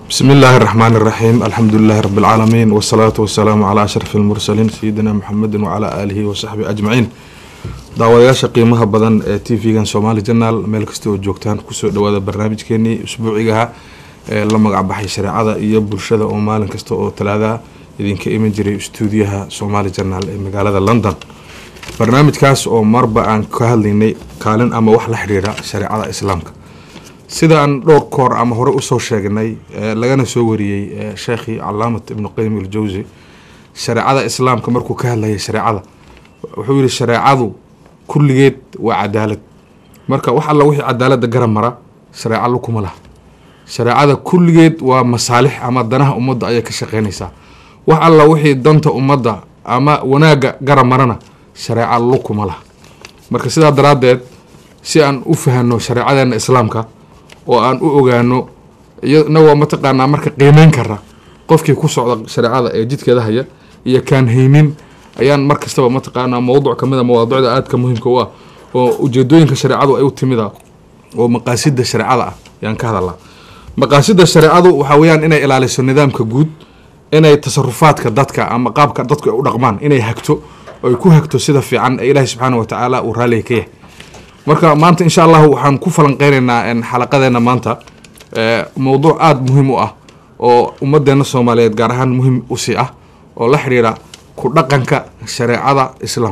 بسم الله الرحمن الرحيم الحمد لله رب العالمين والصلاة والسلام على أشرف المرسلين سيدنا محمد وعلى آله وصحبه أجمعين داوadayaasha qiimaha badan ee TV-gan Somali Channel meel kasta oo joogtaan ku soo dhawaada barnaamijkeeni usbuuciga la magac baxay shariicada iyo bulshada oo maalin kasta oo talaada idinka iman jiray stuudiyaha Somali Channel ee magaalada London barnaamijkaas oo marba aan ka hadlaynay kaalin ama wax la xiriira shariicada islaamka sida aan dhowr koor ama hore u soo sheegnay lagana soo wariyay Sheekhi Allaamat Ibn Qayyim al-Jawzi shariicada islaamka markuu ka hadlayay shariicada wuxuu yiri shariicadu kulligeed waa cadaalad marka wax alla wixii cadaalada garan mara shariica lukuma laha shariicada kulligeed waa masaalix ama danaha ummadda ay ka shaqeynaysaa wax alla wixii danta ummadda ama wanaaga garan marana shariica lukuma laha marka sidaa daraadeed si aan u fahanno shariicada islaamka oo aan u ogaano iyadoo mataqaana marka qiimeyn kara qofkii ku socda shariicada ee jidkeeda haya iyo kaan haynin ayaan markastaba mataqaana mowduuc kamida mawduucda aadka muhiimka u ah oo ujeedooyinka shariicadu ay u timida oo maqaasida shariicada ah yaan ka hadalaa maqaasida shariicadu waxa weeyaan inay ilaaliso nidaamka guud inay tasarufaadka dadka ama qaabka dadku ay u dhaqmaan inay hagto oo ku hagto sida fiican ee Ilaahay subhanahu wa ta'ala uu raali ka yahay marka maanta insha Allah waxaan ku falanqeynaynaa in xalaqadeena maanta mowduuc aad muhiim u ah oo ummadeena Soomaaliyeed gaar ahaan muhiim u sii ah oo la xiriira ku dhaqanka shariicada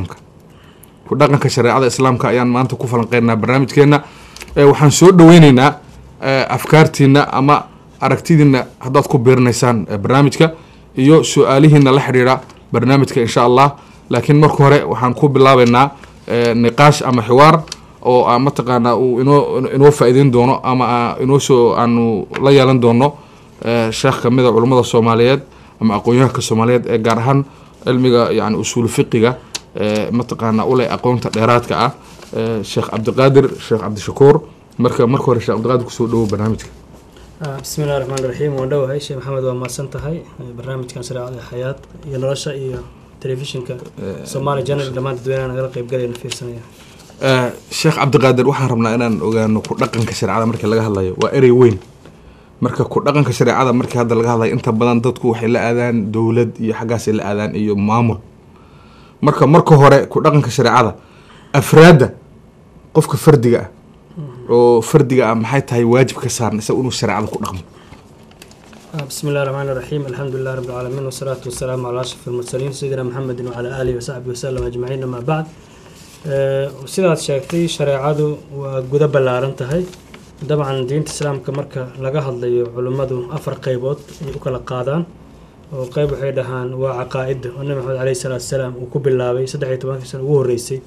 islaamka ayaan maanta ku falanqeynaynaa barnaamijkeena waxaan soo dhaweynaynaa afkaartiina ama aragtidiina haddaad ku beernaysaan barnaamijka iyo su'aalihiina la xiriira barnaamijka insha Allah laakiin marka hore waxaan ku bilaabaynaa niqaash ama xiwaar oo mataqaana uu inoo faa'iideyn doono ama inoo soo aanu la yeelan doono sheekh kamida culimada Soomaaliyeed ama aqoonyahanka Soomaaliyeed ee gaar ahaan cilmiga yani usul fiqiga mataqaana u leh aqoonta dheeraadka ah Sheekh Cabdiqaadir Sheekh Cabdishakuur marka hore Sheekh Cabdiqaadir ku soo dhawo barnaamijka bismillaahir rahmaanir rahiim waan dhawahay Sheekh Maxamed waa maasan tahay barnaamijkan shariicada xayaat iyo nolosha iyo telefishinka Somali Channel dhammaan dadweynaha naga qayb galayna fiirsanaya Sheekh Cabdiqaadir waxaan rabnaa inaan ogaano ku dhaqanka shariicada marka laga hadlayo waa erey weyn marka ku dhaqanka shariicada marka hadda laga hadlayo inta badan dadku waxay la aadaan dawlad iyo xagaas la aadaan iyo maamul marka hore ku dhaqanka shariicada afraada qofka fardiga oo fardiga maxay tahay waajib ka saaran isaga inuu shariicada ku dhaqmo bismillaahir rahmaanir rahiim alxamdulillahi rabbil aalamiin wasalaatu wasalaamu ala ashrafil mursaliin sayyidina Muhammadin wa ala alihi wa sahbihi wa sallam ajmaciin ma ba'd sidaad sheegtay shariicadu waa guda ballaaran tahay dabcan diinta islaamka marka laga hadlayo culimadu afar qaybood ay u kala qaadaan oo qayb waxay dhahaan waa aqaa'ida oo Nabi Maxamed alayhi salaatu wasalaam uu ku bilaabay 13 sano ugu horeysay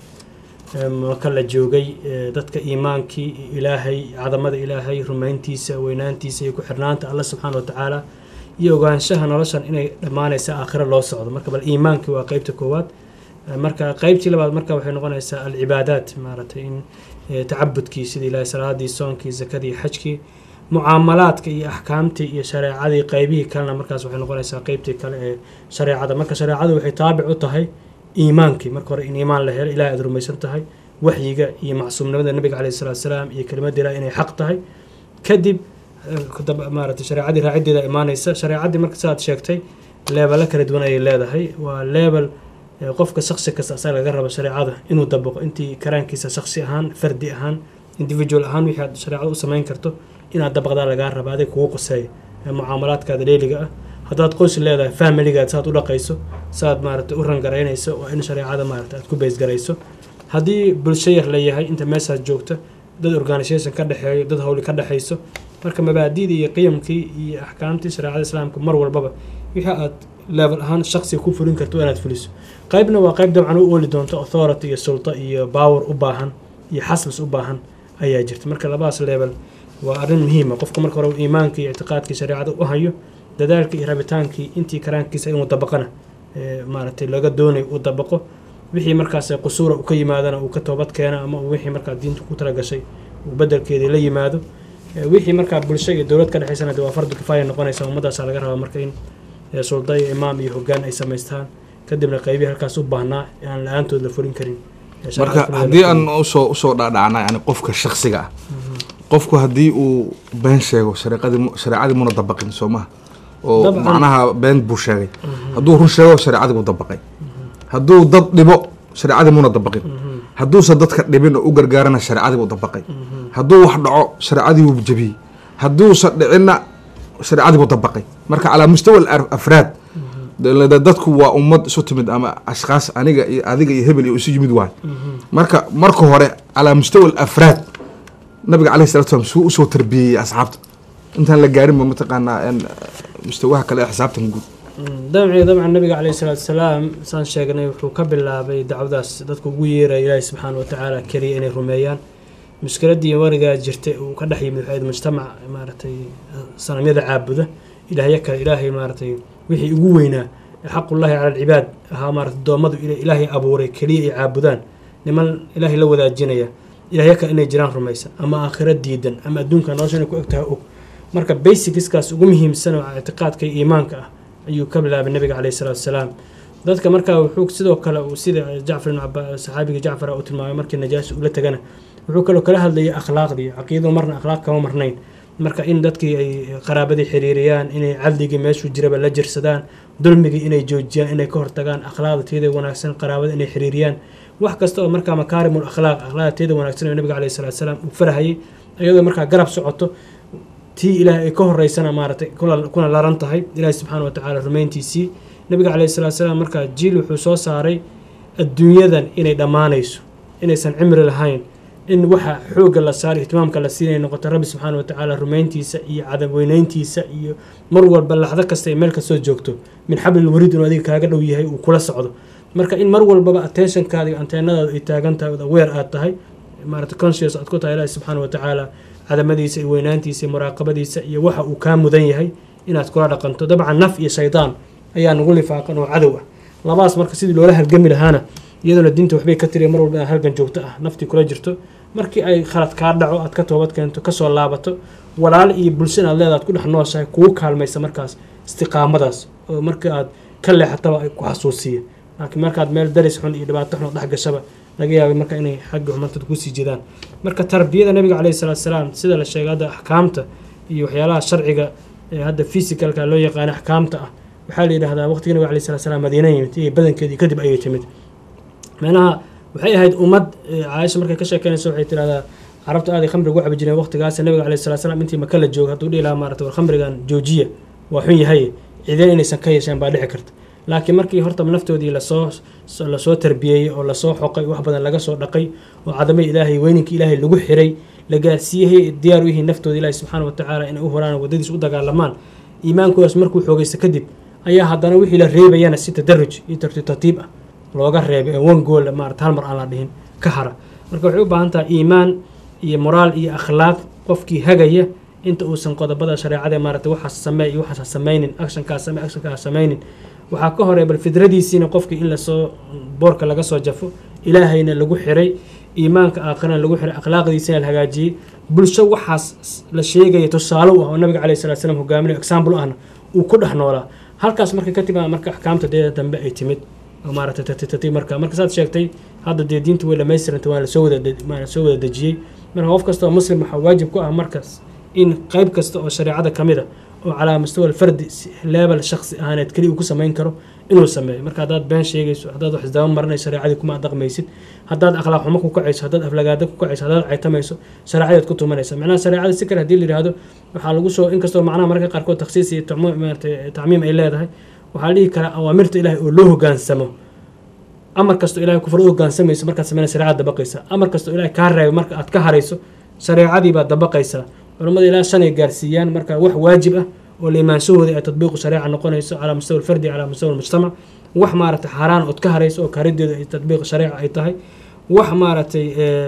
marka la joogay dadka iimaankii Ilaahay cadamada Ilaahay rumayntiisa weynaantiisa iyo ku xirnaanta Allah subhanahu wa ta'ala iyo ogaanshaha noloshan inay dhamaanaysa aakhira loo socdo marka bal iimaankii waa qaybta koowaad marka qaybtii labaad marka waxay noqonaysaa al-ibaadaat maaragtay in tacabudkii sidii ilaahay salaadii soonkii zakadii xajkii mucaamalaadka iyo ahkaamtii iyo shariicadii qaybihii kalena markaas waxay noqonaysaa qaybtii kale ee shariicada marka shariicadu waxay taabic u tahay iimaankii marka hore in iimaan la helo ilaahay aad rumaysan tahay waxyiga iyo macsuumnimada nabiga calayhi salaatu wasalaam iyo kalimadda ilaahay inay xaq tahay kadib maaragtay shariicadii raacideeda imaanaysa shariicadii marka sidaad sheegtay leebala kala duwan ayay leedahay waa leebel qofka shakhsi kasta asaga laga rabo shariicada inuu dabaqo intii karaankiisa shakhsi ahaan fardi ahaan individual ahaan wixii aad shariicada u samayn karto inaad dabaqdaa laga rabo adig kugu qoseeyo mucaamalaadkaada leeliga ah haddaad qoys leedahay familigaad saad u dhaqayso saad maaragtay u rangaraynayso waa in shariicada maaragtay aad ku beys garayso haddii bulsho yar leeyahay inta meeshaas joogta dad organisation ka dhexeeyo dad hawli ka dhexayso marka mabaadi'dii iyo qiyamkii iyo ahkaamtii shariicada islaamka mar walbaba wixii aad level ahaan shakhsi ku fulin karto inaad fuliso qaybna waa qayb dabcan u ooli doonto authority iyo sulta iyo power u baahan iyo xasbis u baahan ayaa jirta marka labadaas level waa arrin muhiim ah qofka marka hore iimaanka iyo i'tiqaadka shariicada u hayo dadaalka iyo rabitaankii intii karaankiisa inuu dabaqana maaragtay laga doonayo uu dabaqo wixii markaas qusuura u ka yimaadana uu ka toobad keena ama wixii markaa diintu ku tala gashay uu bedelkeedii la yimaado wixii markaa bulsho iyo dowlad ka dhexaysana waa fardu kifaaya noqonaysa ummadaas laga rabaa marka in sulda iyo imaam iyo hoggaan ay samaystaan kadibna qaybihi halkaas u baahnaa aan la-aantood la fulin karin marka haddii aan usoo dhaadhacna yani qofka shakhsiga ah qofku haddii uu been sheego shareecadii muna dabaqin soo maha oo macnaha been buu sheegay hadduu run sheego shareecadii buu dabaqay hadduu dad dhibo shareecadii muna dabaqin hadduusan dadka dhibin oo u gargaarana shareecadii buu dabaqay hadduu wax dhaco shareecadii wuu jabiyey hadduusan dhicinna shareecadii buu dabaqay marka calaa mustawa afraad dadku waa ummad isu timid ama ashkaas aniga iyo adiga iyo hebel iyo isu yimid waay marka hore calaa mustawa afraad nabiga calayhi salatu wasalam suu usoo tarbiyeyey asxaabta intaan la gaarin ba mataqaanaa mustawaha kale ee xisaabtan guud dabcan nabiga calayhi salaatu wasalaam saan sheegnay wuxuu ka bilaabay dacwadaas dadku ugu yeeraya ilaahay subxaana wa tacaala keliya inay rumeeyaan mushkiladii warigaa jirtay uu ka dhex yimid waxayd mujtamac maaragtay sanamyada caabuda ilaahyo kale ilaahay maaragtay wixii ugu weynaa xaqullaahi cala alcibaad ahaa maarata addoommadu ilaahay abuuray keliya ay caabudaan niman ilaahay la wadaajinaya ilaahyo kale inay jiraan rumaysan ama aakhiro diidan ama adduunka nolosha inay ku egtahay og marka basicskaas ugu muhiimsan oo ictiqaadka iyo iimaanka ah ayuu ka bilaabay nabiga calayhi salaatu wasalaam dadka markaa wuxuu sidoo kale sida jacfar ibn saxaabiga jacfar uu tilmaamay markii najaashi ula tagana wuxuu kaloo kala hadlayay akhlaaqdii caqiidadu marna akhlaaq kama marnayn marka in dadkii ay qaraabadii xiriiriyaan inay cadligii meeshuu jiraba la jirsadaan dulmigii inay joojiyaan inay ka hortagaan akhlaaqda teeda wanaagsan qaraabada inay xiriiriyaan wax kasta oo markaa makaarimul akhlaaqda teeda wanaagsan ee nabiga calayhi salaatu wasalaam uu farahayay iyadoo markaa garab socoto tii ilaahay ay ka horeysana maaragtay kuna laran tahay ilaahay subxaana wa tacaala rumayntiisii nabiga calayhi salaatu wasalaam markaa jiil wuxuu soo saaray adduunyadan inay dhammaanayso inaysan cimri lahayn in waxa xoogga la saaray ihtimaamka la siinay noqoto rabbi subxaana wa tacaala rumayntiisa iyo cadab weynayntiisa iyo mar walba laxdo kasta ay meel kasoo joogto min xablil wariid inuu adiga kaaga dhow yahay uu kula socdo marka in mar walbaba attentionkaada iyo anteenadaada ay taagan tahay ood aware aad tahay maarata conscious aad ku tahay ilaahi subxaana wa tacaala cadamadiisa iyo weynaantiisa iyo muraaqabadiisa iyo waxa uu kaa mudan yahay inaad kula dhaqanto dabcan naf iyo shaydaan ayaa nagu lifaaqan oo cadow ah labaas marka sidii loola halgami lahaana iyadoona diinta waxbay ka tiriya mar walba inaad halgan joogto ah naftii kula jirto markii ay khalad kaa dhaco aad ka toobad keento kasoo laabato walaal iyo bulsho inaad leeda aad ku dhex nooshahay kugu kaalmaysa markaas istiqaamadaas oo markii aad ka leexataba ay ku xasuusiya laakiin markaad meel daris xun iyo dhibaato xun oo dhex gashaba laga yaabay marka inay xagga xumantada kusii jedaan marka tarbiyada nabiga calayhi salaatu wasalaam sida la sheegay hadda axkaamta iyo waxyaalaha sharciga ee hadda physicalka loo yaqaano axkaamta ah waxaa la yidhahdaa waqtigii nabiga calayhi salaatu wasalaam madiina yimid iyo badankeedii kadib ayay timid macnaha waxay ahayd ummad caaisha markay ka sheekeynayso waxay tirahdaa carabta aaday khamriga ugu cabi jireen waqtigaas nabiga calayhi salaatu wasalaam intii maka la jooga hadduu dhihi lahaa maarata war khamrigan joojiya waa xun yahay cideen inaysan ka yeesheen baa dhici karta laakiin markii horta naftoodii lasoo tarbiyeeyey oo lasoo xoqay wax badan laga soo dhaqay oo cadamay ilaahay weyninkii ilaahay lagu xiray la gaarsiiyey diyaar u yihiin naftooda ilaahay subxaana wa tacaala inay u horaan waddadiis u dagaalamaan iimaankoodaas markuu xoogaysta kadib ayaa haddana wixii la reebayana si tadaruj iyo tartiib ah looga reebay ee one goal maarata hal mar aan la dhihin ka hara marka waxay u baahan tahay iimaan iyo moraal iyo akhlaaq qofkii hagaya inta uusan qodobada shareecada maarata waxaas sameey iyo waxaas samaynin actionkaas samaynin waxaa ka horeey bal fidradiisiina qofkii in lasoo boorka laga soo jafo ilaahayna lagu xiray iimaanka aakhirana lagu xiray akhlaaqdiisina la hagaajiyey bulsho waxaas la sheegaya tusaale u ah oo nabiga calayhi salaatu wasalaam hogaaminayo example ahna uu ku dhex noolaa halkaas marka ka timaa marka axkaamta deeda dambe ay timid oo maarata tartiib marka saad sheegtay hadda dee diinta way dhamaystiranta waa lasoo wada dejiyey marka qof kasta oo muslim waxaa waajib ku ah markaas in qayb kasta oo shareecada ka mid a oo calaa mustawa alfardi leebel shaksi ahaaneed keliya uu ku samayn karo inuu sameeyo marka haddaad been sheegayso haddaad wax isdaba marinayso shareecadii kuma dhaqmaysid haddaad akhlaaq xumo ku kacayso haddaad aflagaada ku kacayso haddaad caytamayso shareecadeed ku tumanaysa macnaha shareecada si kale haddii la yidhaahdo waxaa lagu soo inkastoo macnaha mararka qaarkood takhsiis iyo tacmiim ay leedahay waxaa la dhihi karaa awaamirta ilaahay oo loo hogaansamo amar kastoo ilahay kufar u hogaansamayso markaad sameynaysa shareecad dabaqaysa amar kastoo ilahay kaa reebay marka aad ka harayso shareecadii baad dabaqaysaa culamada ilaa shan ay gaarsiiyaan marka wax waajib ah oo la imaanshahooda ay tadbiiqu shareeca noqonayso calaa mustawa alfardi calaa mustawa almujtamac wax maaragtay xaaraan ood ka harayso oo kaarideeda ay tadbiiq shareeca ay tahay wax maaragtay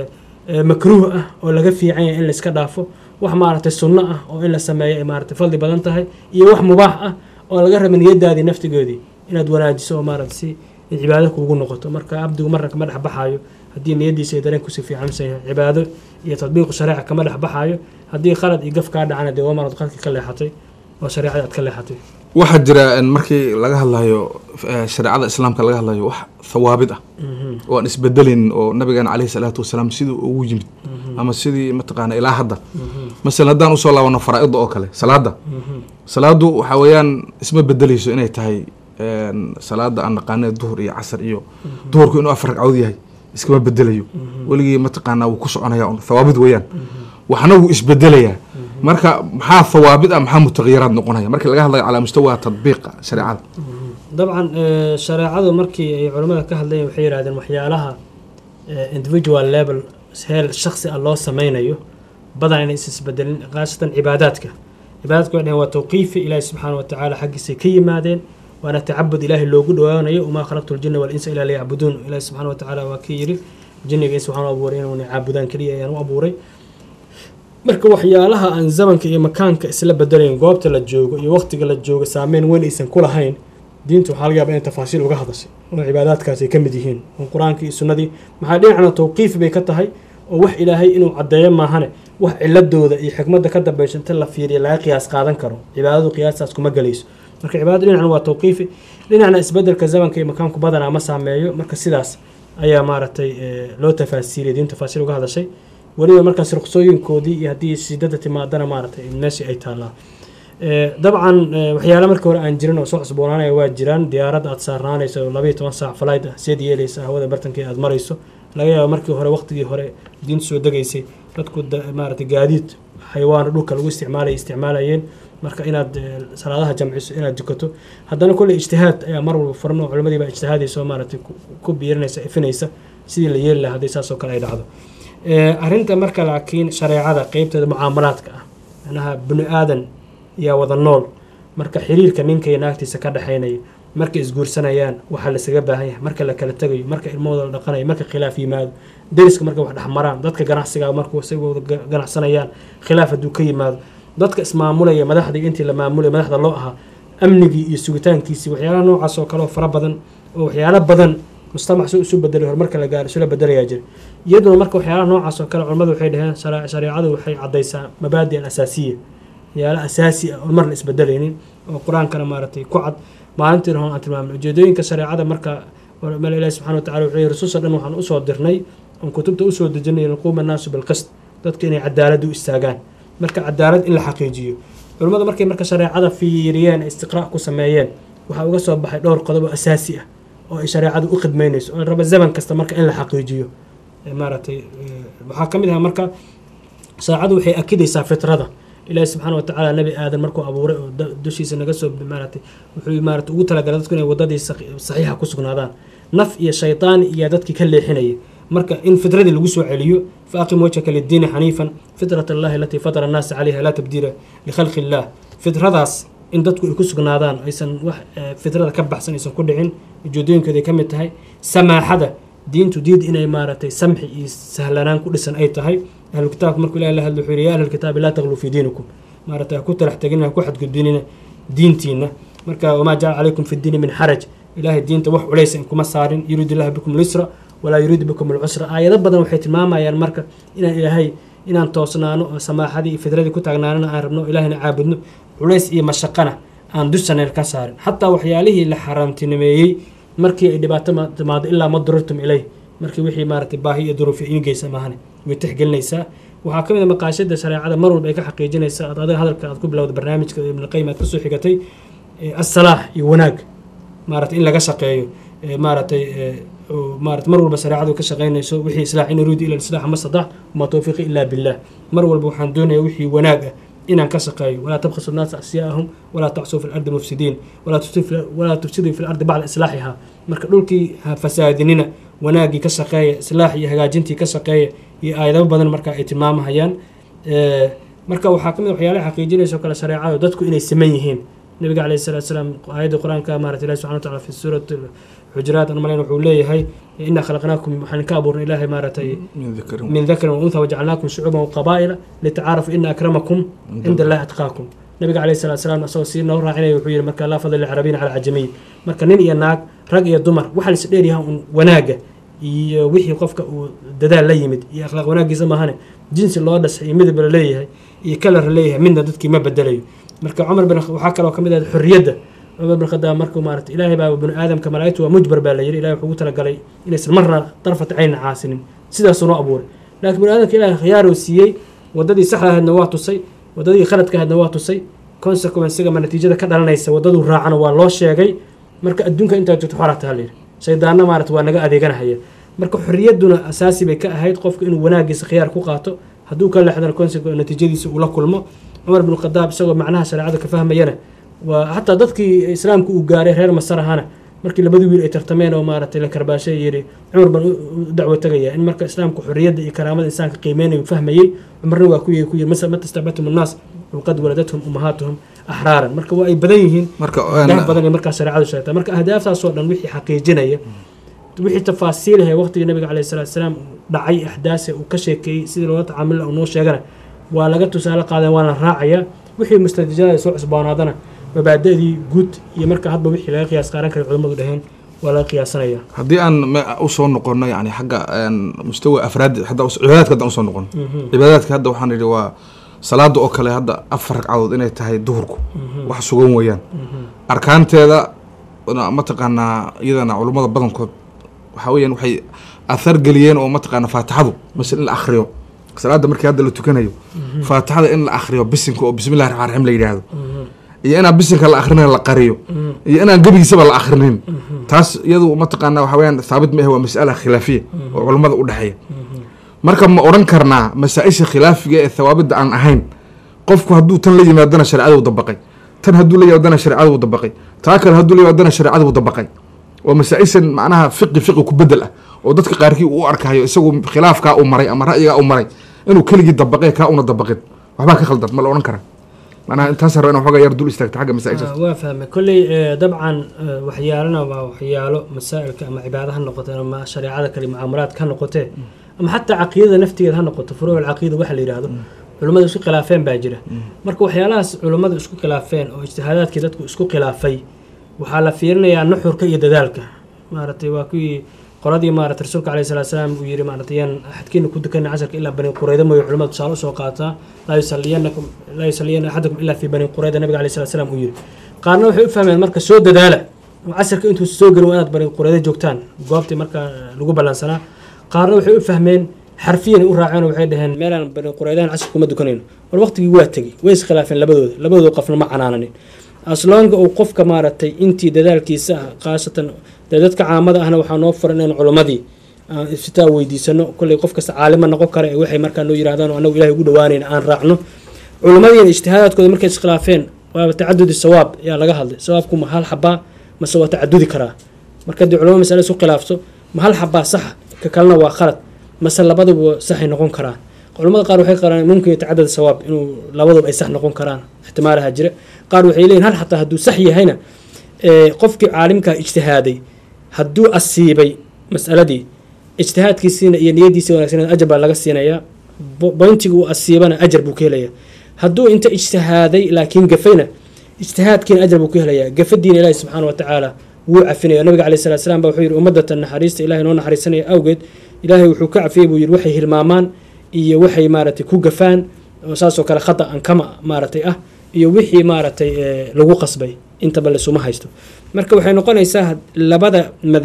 makruuh ah oo laga fiican yahay in la iska dhaafo wax maaragtay sunno ah oo in la sameeyo ay maaragtay fadli badan tahay iyo wax mubaax ah oo laga raba niyadaadii naftigoodii inaad wanaajiso oo maaragtay si cibaado kuugu noqoto marka abdigu marna kama dhex baxaayo haddii niyadiisa ay dareen kusii fiicansan yahay cibaado iyo tadbiiqu shareeca kama dhex baxaayo haddii qalad iyo gaf kaa dhacana dee waa marad qalkii ka leexatay oo shareecada aad ka leexatay waxaa jira markii laga hadlayo shareecada islaamka laga hadlayo wax thawaabid ah oo aan isbedelin oo nabigeena calayhi salaatu wasalaam siduu ugu yimid ama sidii mataqaana ilaa hadda masalan haddaan usoo laabano faraa'ida oo kale salaadu waxa weeyaan isma bedelayso inay tahay salaada aan naqaanay duhur iyo casar iyo duhurku inuu 4 ragcadood yahay iskama bedelayo waligii mataqaana wuu ku soconaya thawaabid weeyaan waxna wuu isbedelayaa marka maxaa thawaabid maxaa mutaghayyiraad noqonaya marka laga hadlayo ala mustawa tatbiiqa shariicada dabcan shariicadu markii ay culimada ka hadlayeen waxay yiraahdeen waxyaalaha individual level heel shakhsi loo sameeyo badan inay isbedelin qaasatan cibaadaadka waa tawqiif ilaahay subhanahu wa ta'ala xaqiisa ka yimaadeen waana ta'abbud ilaahay loogu dhawaanayo uma khalaqtul jinna wal insa illa liya'budun ilaahay subhanahu wa ta'ala waa ka yiri jinniga subhanahu wa ta'ala inuu caabudaan kaliya ayaan u abuuray marka waxyaalaha aan zamanka iyo makaanka isla bedelayeen goobta la joogo iyo waqtiga la joogo saameyn weyn aysan ku lahayn diintu waxa laga yaabaa in tafaasiil uga hadashay oo cibaadaadkaas ay kamid yihiin oo quraanka iyo sunnadii maxaa dhinacna tawqiif bay ka tahay oo wax ilaahay inuu cadeeyo maahane wax ciladooda iyo xikmadda ka dambaysan inta la fiiriyo laga qiyaas qaadan karo cibaadadu qiyaasaas kuma galayso marka cibaadadu dhinacna waa tawqiif dhinacna isbedelka zamanka iyo makaanku badanaa ma saameeyo marka sidaas ayaa maaragtay loo tafaasiilay diinta tafaasiil uga hadashay waliba markaas ruqsooyinkoodii iyo haddii sidada timaadana maaragtay meeshii ay taalaa dabcan waxyaala markii hore aan jirin oo soo cusboonaanaya waa jiraan diyaarad aad saarnaanayso 12 saac flight seed yeelaysa hawada bartankii aad marayso laga yaabo markii hore waqtigii hore diintu soo degaysay dadku maaragtay gaadiid xayawaan dhulka lagu isticmaalayeen marka inaad salaadaha jamciso inaad dukato haddana kulli ijtihaad ayaa mar walba furno culimadii baa ijtihaadayso maaragtay ku biirinaysa ifinaysa sidii la yeeli lahaa hadday saas oo kale ay dhacdo arrinta marka laakiin shareecada qaybteeda mucaamalaadka anaha bini aadan yaa wada nool marka xiriirka ninka iyo naagtiisa ka dhaxaynaya marka isguursanayaan waxa la isaga baahan yahay marka la kala tagayo marka ilmahooda la dhaqanayo marka khilaaf yimaado deriska marka wax dhaxmaraan dadka ganacsiga marka isagoo ganacsanayaan khilaaf hadduu ka yimaado dadka ismaamulaya madaxda intii la maamulay madaxda loo ahaa amnigii iyo sugitaankiisii waxyaalaha noocaas oo kale oo fara badan oo waxyaalo badan mujtamac isu bedelay horumarka la gaaro sida bedelayaa jira iyadoo marka waxyaalaha noocaas oo kale culimadu waxay dhaheen shariicadu waxay cadaysaa mabaadi al-asaasiya yaala asaasi oo mar la isbedelaynin oo quraankana maaragtay ku cad maalintii aan tilmaamay ujeedooyinka shariicada marka meel ilaahay subhanahu wa ta'ala wuxuu rasuulka dhan waxaan u soo dirnay oo kutubta u soo dejinay in qowma naas bil qist dadka inay cadaalad u istaagaan marka cadaalad in la xaqiijiyo culimada marka shariicada fiiriyeen istiqraa ku sameeyeen waxa uga soo baxay dhowr qodob oo asaasi ah oo ay shariicadu u khidmeynayso oo raba zaman kasta marka in la xaqiijiyo maaragtay waxa kamid ah marka shariicadu waxay akidaysaa fitrada ilaahay subhanahu wa ta'ala nabi aadan markuu abuuray oo dushiisa naga soo maaragtay wuxuu maaragtay ugu talagalay dadku inay wadadii saxiixa ku sugnaadaan naf iyo shaytaan iyo dadkii ka leexinayay marka in fitradii lagu soo celiyo faaqim wajhaka lid-din hanifan fitratallahi allati fatara an-nas 'alayha la tabdila li khalqi Allah fitradaas in dadku ay ku sugnaadaan aysan wax fitrada ka baxsan aysan ku dhicin ujeedooyinkeeda ka mid tahay samaaxada diintu diid inay maaragtay samxi iyo sahlanaan ku dhisan ay tahay أهل الكتاب مركو لا إله إلا الله يا أهل الكتاب لا تغلوا في دينكم مرتا كنت رح تجينا كواحد قديننا دينتينا مركا وما جاء عليكم في الدين من حرج إله الدين توح وليس إنكم صارين يريد الله بكم اليسر ولا يريد بكم العسر آية ضبطا وحيت الماما يا المركا إن إلهي إن توصلنا سماح هذه في ذلك كنت عنا عربنا إلهنا عابدنا وليس إيه مشقنا أن دسنا الكسار حتى وحياله اللي حرمتنا مي مركي دبات ما إلا ما ضررتم إليه markii wixii maartay baahiyo duruufyo in geysa maahane way tixgelinaysaa waxa kamid ah maqaashada shariicada mar walba ay ka xaqiijinaysaa adiga hadalka aad ku bilowday barnaamijka ibn qayyim aad ku soo xigatay as-salaah iyo wanaag maartay in laga shaqeeyo maartay mar walba shariicadu ka shaqeynayso wixii islaax in yuriidu ila islaax ma sadah ma tawfiiqi illa billah mar walba waxaan doonayaa wixii wanaag ah inaan ka shaqeeyo wala tabkhasu an-nas asyaahum wala ta'su fil ardi mufsidin wala tufsidu fil ardi ba'da islaahiha marka dhulkii fasaadinina wanaagii ka shaqeeya islaax iyo hagaajintii ka shaqeeya iyo aayado badan marka ay tilmaamayaan marka waxa kamid waxyaalaha xaqiijinayso kala shariicada dadku inay siman yihiin nabiga kaleey salaatu salaam aayada quraanka maartay ilaahay subhanahu wa ta'ala fi suurat al-hujurat anmalan wuxuu leeyahay inna khalaqnaakum waxaan ka abuurnay ilaahay maartay min dhakar wa untha waja'alnaakum shu'uban wa qabaa'ila lita'arafu inna akramakum inda allahi atqaakum nabiga kaleey salaatu salaam asoo si noo raacinay wuxuu yiri marka la fadl al-arabiyin ala ajami marka nin iyo naag rag iyo dumar waxa la isdheeriyaa wanaaga iyo wixii qofka uu dadaal la yimid iyo akhlaaq wanaagiisa maahane jinsi loo dhashay midab la leeyahay iyo kalar leeyahay midna dadkii ma bedelayo marka Umar bin waxa kale oo kamid ah xurriyada Umar bin Khadaam markuu maartay Ilaahay baa ibn aadamka malaa'iktu waa mujbar baa la yiri Ilaahay wuxuu talagalay inaysan marna tarfat ayna caasinin sidaas uu abuuray laakiin bini aadamka ilaahay khiyaar uu siiyey wadadii saxda ahaydna waa tusay wadadii khaladka ahaydna waa tusay consequence-ga ma natiijada ka dhalanaysa wadaduu raacana waa loo sheegay marka adduunka intaa joogto xoraa taha layidhi shaydaanna maarata waa naga adeeganahaya marka xorriyadduna asaasi bay ka ahayd qofka inuu wanaagiisa khiyaar ku qaato hadduu ka leexdana consequence natiijadiisa uu la kulmo cumar bin khadaab isagoo macnaha shareecada ka fahmayana waa hataa dadkii islaamka uu gaaray reer masar ahana markii labadii wiil ay tartameen oo maaragtay la karbaashay yidhi cumar baan u dacwo tegaya in marka islaamku xorriyadda iyo karaamada insaanka qiimeynayu fahmayey cumarna waa ku yidhi mata stacbatum annaas waqad waladathum ummahaatuhum axraaran marka waa ay badan yihiin ahdaaf badan ay markaa shareecadu sheegtaa marka ahdaaftaasoo dhan wixii xaqiijinaya wixii tafaasiilahe waqtigii nabiga calayhi salaatu wasalaam dhacay axdaase uu ka sheekeeyey sidii loola tacaamula uu noo sheegana waa laga tusaale qaadeen waana raacaya wixii mustatiijada soo cusboonaadana mabaada'dii guud iyo marka hadba wixii laga qiyaas qaaran karay culimmadu dhaheen waa laga qiyaasanaya haddii aan usoo noqono yani xagga mustawa afraad hadda cibaadaadka haddaan usoo noqono cibaadaadka hadda waxaan idhi waa salaada oo kale hadda 4 ragcadood inay tahay duhurku wax sugan weeyaan arkaanteeda mataqaanaa iyadana culummada badankood waxaa weeyaan waxay athar geliyeen oo mataqaana faatixadu masal in la akhriyo salaada markii hadda la tukanayo faatixada in la akhriyo bisinka oo bismillahi raxmaan raxiim la yidhaahdo iyo inaan bisinka la akhrinayn la qariyo iyo inaan gebigiisaba la akhrinin taas iyadu mataqaana waxa weeyaan thaabit ma ah waa mas'ala khilaafiya oo culummada u dhaxeeya marka ma oran karnaa masaa-isha khilaafiga ee thawaabida aan ahayn qofku hadduu tan la yimaadana shareecada uu dabaqay tan hadduu la yimaadana shareecada uu dabaqay taa kale hadduu la yimaadana shareecada uu dabaqay oo masaa-ishan macnaha fiqi ku bedel ah oo dadka qaarkii uu arkayo isagu khilaafkaa uu maray ama ra'yigaa uu maray inuu keligii dabaqay kaa una dabaqin waxbaa ka khaldan ma la oran karaa معناها انت هسه انا وحاجه يردوا استاكت حاجه مسائل وافهم كل طبعا وحيالنا وحياله مسائل كما عبادها النقطه اما شريعه كلي معاملات كان نقطه اما حتى عقيده نفتيها نقطه فروع العقيده waxa la yiraahdo culimadu isku khilaafeen baa jira marka waxyaalahaas culimadu isku khilaafeen oo ijtihaadaadkii dadku isku khilaafay waxa la fiirinayaa nuxurka iyo dadaalka maartay waa kuwii qoladii maartay rasuulka kaleey sallallahu alayhi wasallam uu yiri maartay xadkiina ku dukan casharka ilaa bani qurayda ma culimadu saal soo qaataa la yusalliyana ahadukum illa fi bani qurayda nabiga kaleey sallallahu alayhi wasallam uu yiri qaarna waxay u fahmeen marka soo dadaala casharka intuu soo galo inaad bani qurayda joogtaan goobtii marka lagu balansanaa qaarna waxay u fahmeen xarfiyan u raaceen waxay dhaheen meelan bani quraydaan casharka kuma dukanayno wal waqtigii waa tagay way is khilaafeen labadooda qofna ma canaananin aslaanka uu qofka maartay intii dadaalkiisa qaasatan dadka caamada ahna waxaa noo furan in culimadii aan iftaa weydiisano kulli qof kasta caalima noqon kara ee waxay markaa noo yiraahdaan anagu ilaahay ugu dhawaanayna aan raacno culimadii ijtihaadaadkooda markay iskhilaafeen waa tacadudi sawaab yaa laga hadlay sawaabku ma hal xabaa ma soo tacadudi karaa marka dii culimada mas'ala isku khilaafto ma hal xabaa sax ka kalena waa khalad masal labaduba sax noqon karaan culimada qaar waxay qaraan mumkin tacadud sawaab inuu labaduba ay sax noqon karaan ihtimaalaha jira qaar waxay leeyihiin hal xataa hadduu sax yahayna qofkii caalimka ijtihaaday hadduu asiibay mas'aladii ijtihaadkiisina iyo niyadiisa wanaagsan ajr baa laga siinayaa bointiga uu asiibana ajr buu ka helayaa hadduu inta ijtihaaday laakiin gafayna ijtihaadkiina ajr buu ka helayaa gafadiina ilaahi subxaana wa tacaala wuu cafinaya nabiga calayhi salaatu wasalaam baa wuxuu yidhi ummadatan naxariista ilaahay noo naxariisanaya awgeed ilaahay wuxuu ka cafiyey buu yidhi waxay hilmaamaan iyo waxay maaragtay ku gafaan oo saasoo kale khata an kama maaragtay ah iyo wixii maaragtay lagu qasbay intaba lasuma haysto marka waxay noqonaysaa labada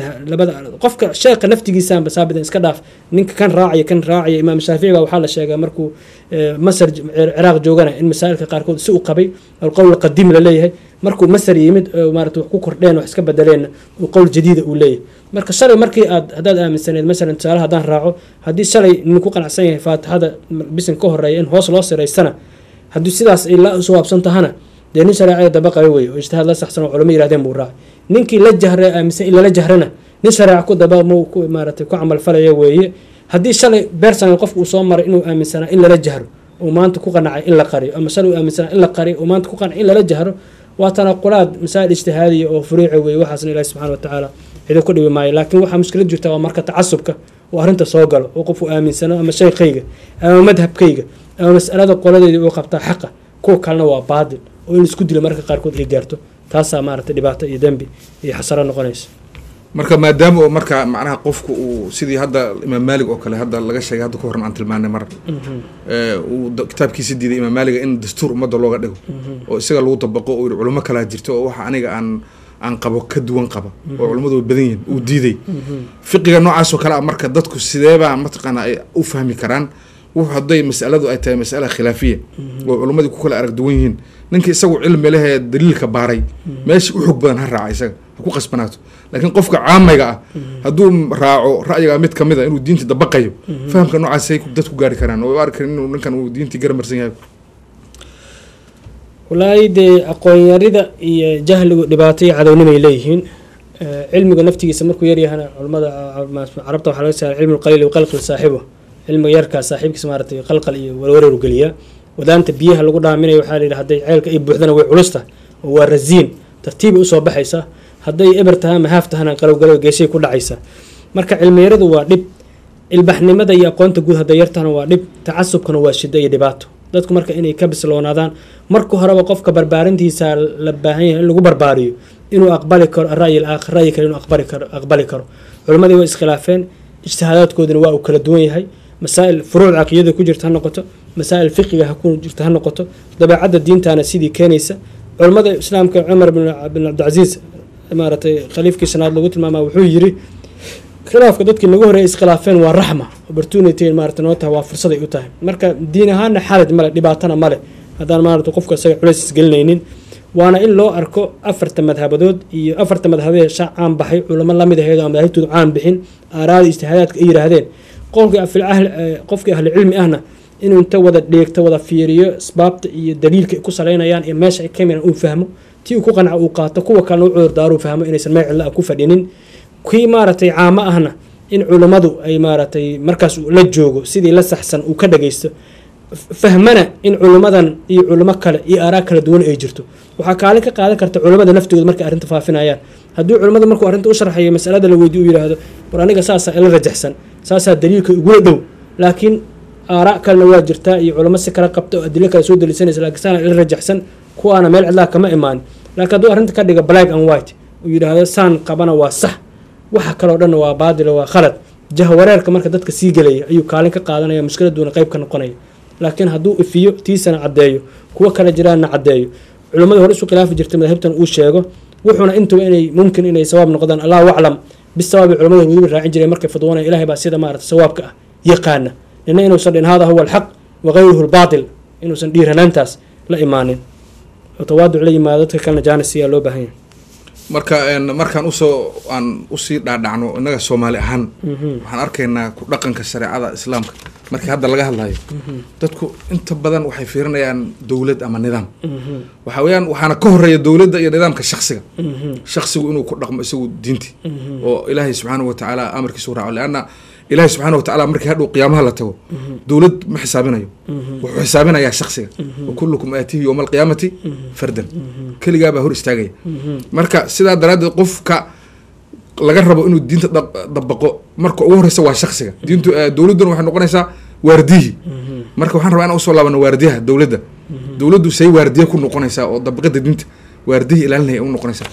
qofka sheekha naftigiisa basaabidan iska dhaaf ninka kan raacaya imaam shaafici baa waxaa la sheegaa markuu masar ciraaq joogana in masaa'ilka qaarkood si u qabay alqowl qadiim la leeyahay markuu masar yimid maaragtay wax ku kordheen wax iska bedeleen uu qowl jadiida uu leeyahay marka shalay markii haddaad aaminsaneed masalan tusaale haddaan raaco haddii shalay nin ku qanacsan yahay faatixada bisin ka horeeya in hoos loo siraystana haddii sidaas ay la suwaabsan tahana dee nin shareecada dabaqaya wey oo ijtihaad la saxsan oo culamo yirahdeen buu raacay ninkii la jahray aaminsan in lala jahrana nin shareeca ku daba maaragtay ku camal falaya weeye haddii shalay beersan qofku uu soo maray inuu aaminsanaa in lala jahro oo maanta ku qanacay in la qariyo ama shalay uu aaminsanaa in la qariyo oo maanta ku qanacay in lala jahro waa tanaqulaad masaa'il ijtihaadiya oo furuuci weeye waxaasna ilaahi subxaana wa tacaala cido ku dhibi maayo laakiin waxaa mushkilad jirta waa marka tacasubka oo arrinta soo galo oo qofku aaminsano ama shaykhayga ama madhabkayga ama mas'alada qoladeedii uu qabtaa xaqa kuwa kalena waa baadil oo in isku dilo marka qaarkood ay gaarto taasaa maaragtay dhibaato iyo dembi iyo xasaro noqonaysa marka maadaama oo marka macnaha qofku uu sidii hadda imaam maalig oo kale hadda laga sheegay hadda ka horna aan tilmaanay mar uu kitaabkiisa diiday imaam maaliga in dastuur ummadda looga dhigo oo isaga lagu dabaqo oo culimo kalaa jirto oo waxa aniga aan aan qabo ka duwan qaba oo culimadu badan yihiin uu diiday fiqiga noocaas oo kale marka dadku sideeba mataqaana ay u fahmi karaan wuxuu haday mas'aladu ay tahay mas'ala khilaafiye oo culimadu ku kala arag duwan yihiin ninka isagu cilmi leh ee daliilka baaray meeshii u xog badan ha raaca isaga ku qasbanaato laakiin qofka caamiga ah hadduu raaco ra'yiga mid kamid ah inuu diinta dabaqayo fahamka noocaas ay dadku gaari karaan oo arkaan inuu ninkan uu diintii garamarsan yahay walaay dee aqoon yarida iyo jahligu dhibaato iyo cadownimo ay leeyihiin cilmiga naftigiisa markuu yaryahana culimada carabta waxaa laga saaray cilmu lqaliil qalqal saaxibo cilmiga yarkaa saaxiibkiisa maaragtay qalqal iyo warwareer u geliya wadaanta biyaha lagu dhaaminayo waxaa la yidhi hadday ceelka ay buuxdana way culusta oo waa rasiin tartiibay usoo baxaysa hadday eber tahay ama haaf tahana qalowgalow geeshay ku dhacaysa marka cilmiyaradu waa dhib ilbaxnimada iyo aqoonta guud hadday yartahana waa dhib tacasubkana waa shida iyo dhibaato dadku marka inay ka bisloonaadaan marka horeba qofka barbaarintiisa la baahan yahay in lagu barbaariyo inuu aqbali karo ra'yi al-aakhir ra'yi kale inuu aqbali karo culimadii way iskhilaafeen ijtihaadaadkooduna waa uu kala duwan yahay masaa'il furuuc caqiidada ku jirta ha noqoto masaa'il fiqiga ha ku jirta ha noqoto dabeecadda diintana sidii keenaysa culimada islaamka cumar bin cabdilcasiis maaragtay khaliifkii shanaad lagu tilmaamaa wuxuu yiri khilaafka dadkii nagu horeeyay iskhilaafeen waa raxma opportunity maaragtay noo tahay waa fursad ay u tahay marka diin ahaana xalad male dhibaatana male haddaan maaragtay qofka isaga culays isgelinaynin waana in loo arko afarta madhabadood iyo afarta madhabee caan baxay culamo lamid aheed oo madaahibtoodu caan bixin aaraada ijtihaadaadka ay yidhaahdeen qofkii ahli cilmi ahna inuu inta wada dheegto wada fiiriyo asbaabta iyo daliilka ay ku saleynayaan iyo meesha ay kamiraan uu fahmo tii uu ku qanca uu qaato kuwa kalena u cudurdaaruu fahmo inaysan meel cidla ku fadhinin kii maaragtay caamo ahna in culimmadu ay maaragtay markaas la joogo sidii la saxsan uu ka dhagaysto fahmana in culimmadan iyo culimo kale iyo aaraa kala duwan ay jirto waxaa kaalin ka qaadan karta culimmada naftooda markay arrinta faafinayaan haddii culimmada markuu arrinta u sharxayo masalada la weydiyo uu yidhaahdo war aniga saasaa ila rajaxsan saasaa daliilka igula dhow laakiin aaraa kalena waa jirtaa iyo culimo si kala qabta oo adilo kale soo daliisanaysa laakiin saana ila rajaxsan kuwaana meel cidlaa kama imaan laakiin hadduu arrinta ka dhiga black and white uu yidhaahdo saan qabana waa sax waxa kaloo dhan waa baadilo waa khalad jahwareerka marka dadka sii gelaya ayuu kaalin ka qaadanaya mushkiladuuna qayb ka noqonaya laakiin hadduu ifiyo tiisana caddeeyo kuwo kale jiraanna caddeeyo culimmada hore isu khilaafi jirtay madaahibtan uu sheego wuxuuna intuba inay mumkin inay sawaab noqdaan allahu aclam bisawaabi culimmada weliba raacin jiray markay fadwoonaya ilahay baa sida maarata sawaabka ah yaqaana nina inuusan dhin hada huwa alxaq wagayruhu albaatil inuusan dhiiranaantaas la imaanin oo tawaaduc la yimaado dadka kalena jaanis ayaa loo baahan yahay markaan aan usii dhaadhacno inaga Soomaali ahaan waxaan arkaynaa ku dhaqanka shariicada islaamka markii hadda laga hadlayo dadku inta badan waxay fiirinayaan dawlad ama nidaam waxa weeyaan waxaana ka horeeya dawladda iyo nidaamka shakhsigu inuu ku dhaqmo isagu diinti oo Ilaahay subhanahu wa ta'ala amarkiisu raaco laana Ilaahay subhanahu wa ta'ala markii hadhow qiyaamaha la tago dawlad ma xisaabinayo wuxuu xisaabinayaa shakhsiga wa kullukum aatihi yawm al-qiyamati fardan kaliya baa hor istaagay marka sidaa daraaddeed qofka laga rabo inuu diinta dabaqo marka ugu horeysa waa shakhsiga diintu dawladuna waxay noqonaysaa waardiyi marka waxaan rabaa inaan usoo laabano waardiyaha dawladdu say waardiye ku noqonaysaa oo dabaqada diinta waardiyi ilaalinaya u noqonaysaa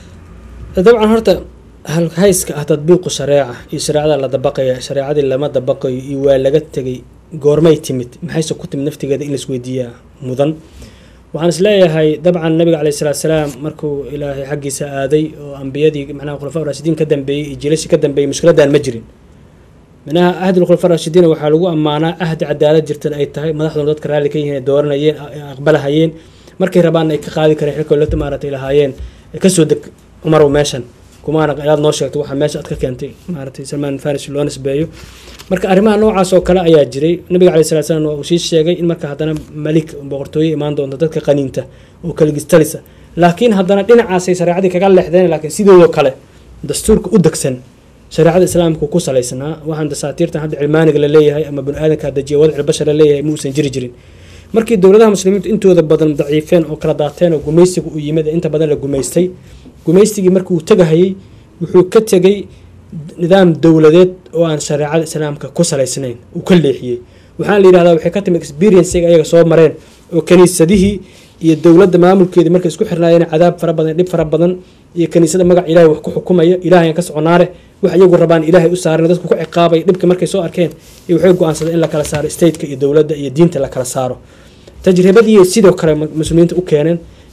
dabcan horta hayska ah tadbiiqu shareeca iyo shareecada la dabaqaya shareecadii lama dabaqayo iyo waa laga tegay goormay timid maxayse ku timid naftigeeda in la isweydiiyaa mudan waxaan isleeyahay dabcan nabiga calayhi salaatu salaam markuu ilaahay xaggiisa aaday oo ambiyadii macnaha khulafaa raashidiin ka dambeeyey iyo jiilashii ka dambeeyey mushkiladaan ma jirin macnaha ahdi khulafaa raashidiin waxaa lagu ammaanaa ahdi cadaalad jirtan ay tahay madaxduna dadka raalli ka yihiin ay dooranayeen aqbalahayeen markay rabaan ay ka qaadi kareen xilkooda la maaragtay lahaayeen kasoo deg umarow meeshan kumaana inaad noo sheegto waxaa meesha aad ka keentay maaragtay Salmaan Farisi loo nisbeeyo marka arrimaha noocaas oo kale ayaa jiray nabiga calayhi salaatu salaam uu sii sheegay in marka haddana malik boqortooyo imaan doonto dadka qaniinta oo kala gistalisa laakiin haddana dhinacaas ay shareecadii kaga leexdeen laakiin sidoo kale dastuurka u degsan shareecada islaamka ku salaysnaa waxaan dasaatiirtan hadda cilmaaniga la leeyahay ama bani aadamka dajiya wadci bashar la leeyahay muusan jirin markii dowladaha muslimiintu intooda badan daciifeen oo kala daateen oo gumaysiga u yimid inta badan la gumaystay gumaystigii markii uu tagayay wuxuu ka tegay nidaam dawladeed oo aan shareecada islaamka ku salaysnayn uu ka leexiyay waxaan la yiraahdaa waxay ka timid experience-ga ayaga soo mareen oo kaniisadihii iyo dawladda maamulkeedii markay isku xirnaayeen cadaab fara badan dhib fara badan iyo kaniisada magac ilaahay wax ku xukumaya ilaahay ka soconaare wax iyagu rabaan ilaahay u saareen dadku ku ciqaabay dhibka markay soo arkeen iyo waxay go'aansadeen in la kala saaro state-ka iyo dawladda iyo diinta la kala saaro tajribadii sidoo kale muslimiinta u keeneen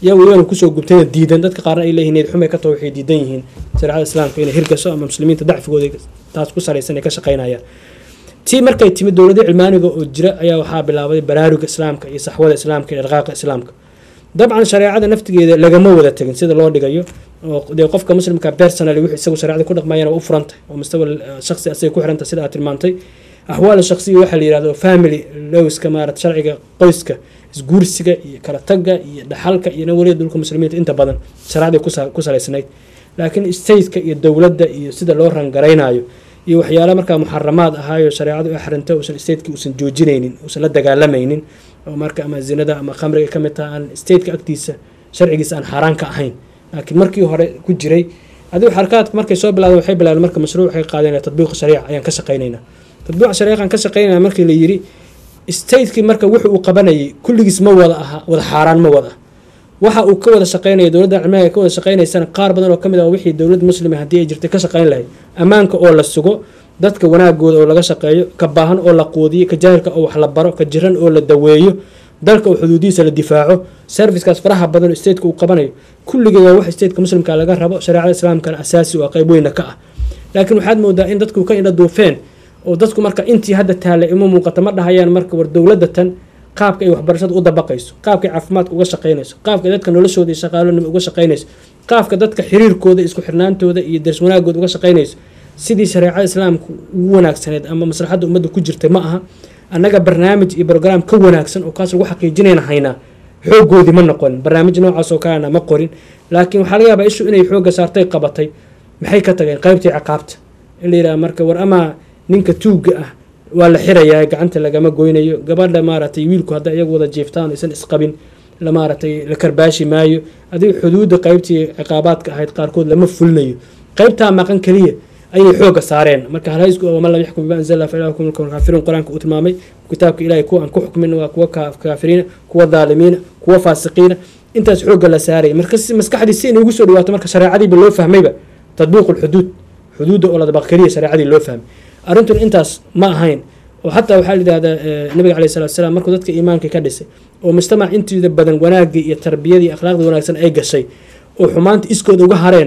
iyagu iyagana kusoo gubtayna diidan dadka qaarna ay leeyihiin need xumay ka taho waxay diidan yihiin shareecada islaamka inay hirgasho ama muslimiinta dacfigooda taas ku saraysan ay ka shaqaynayaan tii markay timid dowladda cilmaaniga oo jira ayaa waxaa bilaabay baraaruga islaamka iyo saxwada islaamka iyo dhaqaaqa islaamka dabcan shareecada naftigeeda lagama wada tegin sida loo dhigayo oo dee qofka muslimka personally wixii isagu shareecada ku dhaqmayana waa u furantay oo mustawa shakhsi asay ku xirantay sida aad tilmaantay axwaal shakhsiga waxaa la yidhahdo family lowska maarata sharciga qoyska isguursiga iyo kala tagga iyo dhaxalka iyo nawaliya dhulka muslimiinta inta badan shareecada ku salaysnayd laakiin stateka iyo dowladda iyo sida loo rangaraynayo iyo waxyaala markaa muxaramaad ahaayo shareecadu ay xarintay uusan stateki uusan joojinaynin uusan la dagaalamaynin oo marka ama zinada ama khamriga ka mid taha aan stateka agtiisa sharcigiisa aan xaaraan ka ahayn laakiin markii hore ku jiray adigu xarakaadka markay soo bilaadeen waxay bilaabeen marka mashruuc waxay qaadeen tatbiiq shariica ayaan ka shaqaynaynaa tatbiiq shariica aan ka shaqaynaynaa markii la yiri stateki marka wuxuu uu qabanayay kulligiis ma wada aha wada xaaraan ma wada waxa uu ka wada shaqaynaya dowladda cilmiga ka wada shaqaynaysana qaar badan oo kamid ah wixii dowlad muslima haddii ay jirtay ka shaqayn lahayd ammaanka oo la sugo dadka wanaagooda oo laga shaqeeyo ka baahan oo la quudiyo ka jaahilka oo wax la baro ka jiran oo la daweeyo dalka oo xuduudihiisa la difaaco servicekaas faraha badan oo stateka uu qabanayo kulligeed waa wax stateka muslimka laga rabo shareecada islaamkana asaasi waa qayb weyna ka ah laakiin waxaad moodaa in dadku ka indha duufeen oo dadku marka intii hadda taale ima muuqata ma dhahayaan marka war dowladda tan qaabka ay waxbarashada u dabaqayso qaabka ay caafimaadka uga shaqaynayso qaabka dadka noloshooda iyo shaqaalonimo uga shaqaynayso qaabka dadka xiriirkooda isku xirnaantooda iyo daris wanaagooda uga shaqaynayso sidii shareecada islaamka ugu wanaagsaneed ama maslaxadda ummadda ku jirtay ma aha annaga barnaamij iyo brograam ka wanaagsan oo kaas lagu xaqiijinayna haynaa xoogoodii ma noqonin barnaamij noocaas oo kalena ma qorin laakiin waxaa laga yaabaa ishu inay xoogga saartay qabatay maxay ka tageen qaybtii ciqaabta in la yidhaha marka war ama ninka tuugga ah waa la xirayaa gacanta lagama goynayo gabadha maaragtay wiilku hadda iyagu wada jiiftaan aysan isqabin la maaragtay la karbaashi maayo adiga xuduudda qaybtii ciqaabaadka ahayd qaarkood lama fulinayo qaybtaa maqan keliya ayay xooga saareen marka halhaysku oo man lam yaxkum bima anzala fa ilaahukum kaafiruun quraanka uu tilmaamay kitaabka ilaahay kuwa aan ku xukmin waa kuwa kaafiriina kuwa daalimiina kuwa faasiqiina intaas xooga la saaray marka maskaxdii si inay ugu soo dhawaato marka shareecadiiba loo fahmayba tadbiiq ulxuduud xuduudda oo la dabaq keliya shareecadii loo fahmay arrintun intaas ma ahayn oo xataa waxaa la yidhahdaa nabiga caleyhi salatu wasalaam markuu dadka iimaanka ka dhisay oo mujtamac intiida badan wanaagii iyo tarbiyadii akhlaaqdii wanaagsan ay gashay oo xumaanta iskooda uga hareen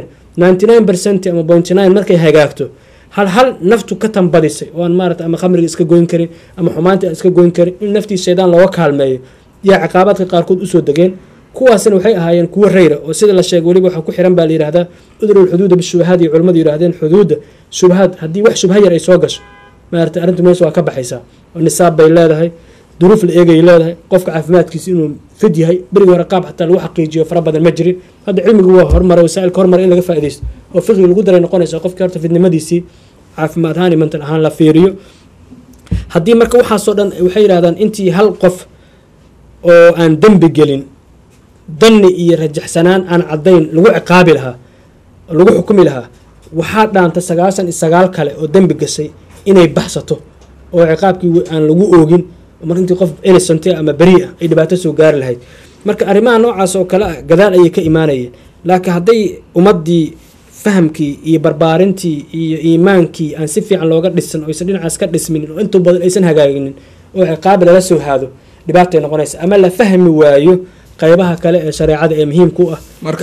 99% ama 0.9 markay hagaagto hal naftu ka tambadisay oo aan maarata ama khamriga iska goyn karin ama xumaanta iska goyn karin in naftii shaydaan looga kaalmeeyo yaa ciqaabaadka qaarkood usoo degeen kuwaasina waxay ahaayeen kuwo rayra oo sida la sheegay weliba waxaa ku xiran baa la yidhahdaa udrul xuduuda bishubahaad iyo culimmadu yidhahdeen xuduudda shubahaad haddii wax shubha yar ay soo gasho maarata arrintu meesha waa ka baxaysaa oo nisaab bay leedahay duruuf la eegay leedahay qofka caafimaadkiisa inuu fid yahay berigi hore qaab xataa lagu xaqiijiyo fara badan ma jirin hadda cilmigu waa horumara wasaa'ilka horumara in laga faaidaysto oo fiqiga lagu daray noqonaysa qofkii horta fidnimadiisii caafimaad ahaan iyo mental ahaan la fiiriyo haddii marka waxaasoo dhan waxay yidhahdaan intii hal qof oo aan dembi gelin danni iyo rajaxsanaan aan caddayn lagu ciqaabi lahaa lagu xukumi lahaa waxaa dhaanta 99 kale oo dembi gashay inay baxsato oo ciqaabkii aan lagu oogin mar intii qof innocent ama bari ah ay dhibaato soo gaari lahayd marka arrimaha noocaas oo kale ah gadaal ayay ka imaanayeen laakiin hadday ummaddii fahamkii iyo barbaarintii iyo iimaankii aan si fiican looga dhisan oo aysan dhinacaas ka dhisminin oo inta badan aysan hagaaginin oo ciqaab lala soo haado dhibaatay noqonaysa ama la fahmi waayo qaybaha kale ee shareecada ee muhiimka u ah marka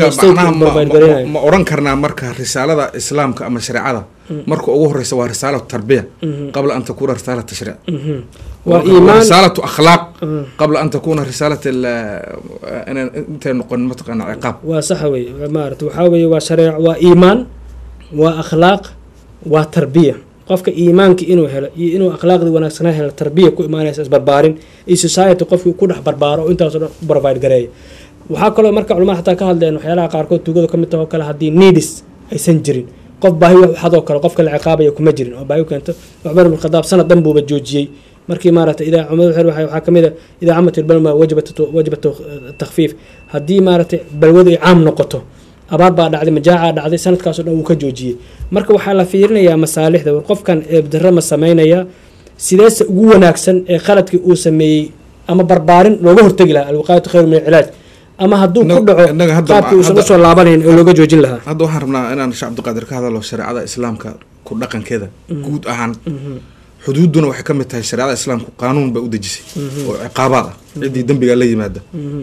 ma oran karnaa marka risaalada islaamka ama shareecada marka ugu horeysa waa risaalatu tarbiya qabla an takuna risaalatu tashriic waa iimaan risaalatu akhlaaq qabla an takuna risaalatu inta noqon mataqana ciqaab waa sax weey maarta waxa weey waa shareeco waa iimaan waa akhlaaq waa tarbiya qofka iimaanka inuu helo iyo inuu akhlaaqda wanaagsan helo tarbiya ku imaanaysa isbarbaarin iyo society qofkii ku dhex barbaaro intaas oo provide gareeyo waxaa kaloo marka culimada xataa ka hadleen waxyaalaha qaarkood tuugada ka mid tahay oo kale haddii needs aysan jirin qof baahi waxadoo kale qofka la ciqaabaya kuma jirin oo baahi keento Cumar ibn Khadaab sanad dhan buuba joojiyey markii maarata idaa Cumar waxaa ka mid ah idaa camat albalma wajibat takhfiif haddii maarata balwadu ay caam noqoto abaar baa dhacday majaaca dhacday sanadkaas oo dhan uu ka joojiyey marka waxaa la fiirinayaa masaalixda war qofkan eebdarro ma sameynaya sideese ugu wanaagsan ee qaladkii uu sameeyey ama barbaarin looga hortegi lahaa alwiqaayatu khayru min alcilaaj ama hadduu ku dhaco qaabkii uusan usoo laabanayn oo looga joojin lahaa hadda waxaan rabnaa inaan sheekh Cabdiqaadir ka hadalo shareecada islaamka ku dhaqankeeda guud ahaan xuduuduna waxay ka mid tahay shareecada islaamku qaanuun bay u dejisay oo ciqaabaad ah ciddii dembiga la yimaada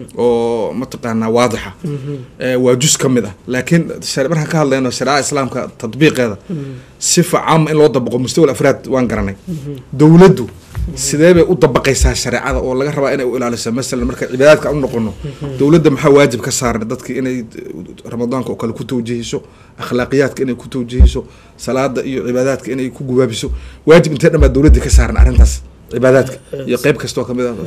oo mataqaanaa waadixa waa jus ka mid ah laakiin markaan ka hadlayno shareecada islaamka tadbiiqeeda sifa caama in loo dabaqo mustawa afraad waan garanay dowladdu sidee bay u dabaqaysaa shareecada oo laga rabaa inay u ilaaliso masalan marka cibaadaadka aan u noqono dowladda maxaa waajib ka saaran dadka inay ramadaanka oo kale ku tawjihiso akhlaaqiyaadka inay ku tawjihiso salaada iyo cibaadaadka inay ku gubaabiso waajib intee dhan baa dowladda ka saaran arrintaas cibaadaadka iyo qayb kastoo ka mid ah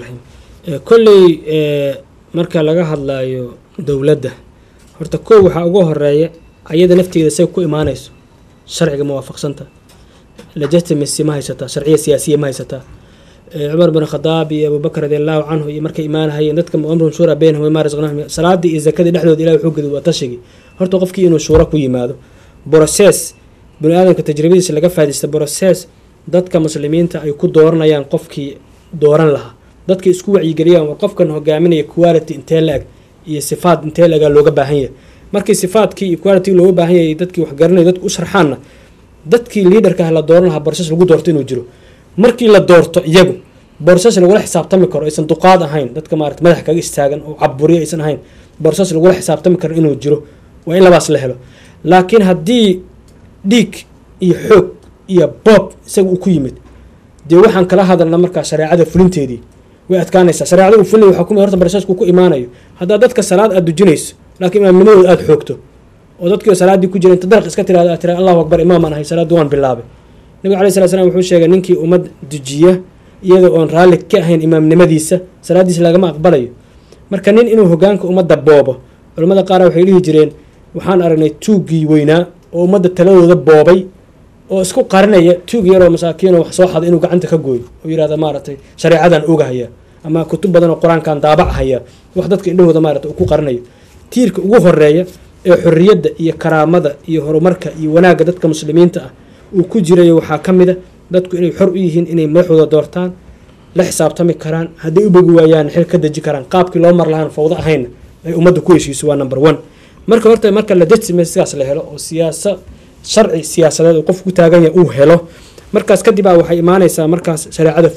kolley marka laga hadlayo dowladda horta kow waxaa ugu horeeya ayada nafteeda say ku imaanayso sharciga muwaafaqsanta legitimacy ma haysataa sharciya siyaasiya ma haysataa cumar bin khadaab iyo abubakar radiallahu canhu iyo markay imaanahayeen dadka amrun shuura baynahum wama razaqnahum salaadii iyo zakadii dhexdooda ilahi wuxuu gedi waa tashigi horta qofkii inuu shuura ku yimaado process bini aadamka tajribadiisa laga faa'idaysta process dadka muslimiinta ay ku dooranayaan qofkii dooran lahaa dadka isku wacyigeliyaan war qofkan hogaaminaya quality intee la-eg iyo sifaad intee la-egaa looga baahan yahay markii sifaadkii iyo quality looga baahan yahay dadkii wax garanaya dadku u sharxaanna dadkii leaderka ah la dooran lahaa borses lagu doorto inuu jiro markii la doorto iyagu borses lagula xisaabtami karo aysan duqaad ahayn dadka maarata madax kaga istaagan oo caburiyo aysan ahayn borses lagula xisaabtami karo inuu jiro waa in labaas la helo laakiin haddii dhiig iyo xoog iyo boob isaga uu ku yimid dee waxaan kala hadalna markaa shareecada fulinteedii way adkaanaysaa shareecada uu fulin waxaa kumid horta borseesku ku imaanayo haddaa dadka salaad aada dujinayso laakiin imaamnimadooda aada xoogto oo dadkii salaadii ku jira inta darq iska tiraado aad tiraa allahu akbar imaamaan ahay salaadii waan bilaabay nabiga alayhi salatu wasallam wuxuu sheegay ninkii ummad dujiya iyada oon raalli ka ahayn imaamnimadiisa salaadiisa lagama aqbalayo marka nin inuu hogaanka ummadda boobo culimmada qaar waxay dhihi jireen waxaan aragnay tuuggii weynaa oo ummadda taladooda boobay oo isku qarinaya tuug yaroo masaakiinoo wax soo xada inuu gacanta ka gooyo oo yihahda maaragtay shareecadan ogahaya ama kutub badan oo qur-aankan daabacahaya wax dadka indhahooda maarata uu ku qarinayo tiirka ugu horeeya ee xorriyadda iyo karaamada iyo horumarka iyo wanaagga dadka muslimiinta ah uu ku jirayo waxaa ka mid a dadku inay xor u yihiin inay madaxooda doortaan la xisaabtami karaan hadday u bogi waayaan xil ka deji karaan qaabkii loo mar lahaan fawdo ahaynna ay ummadda ku heshiiso waa number one marka horta marka la dejime sidaas la helo oo sharci siyaasadeed oo qofku ku taagan yahay uu helo markaas kadib baa waxay imaanaysaa markaas shareecada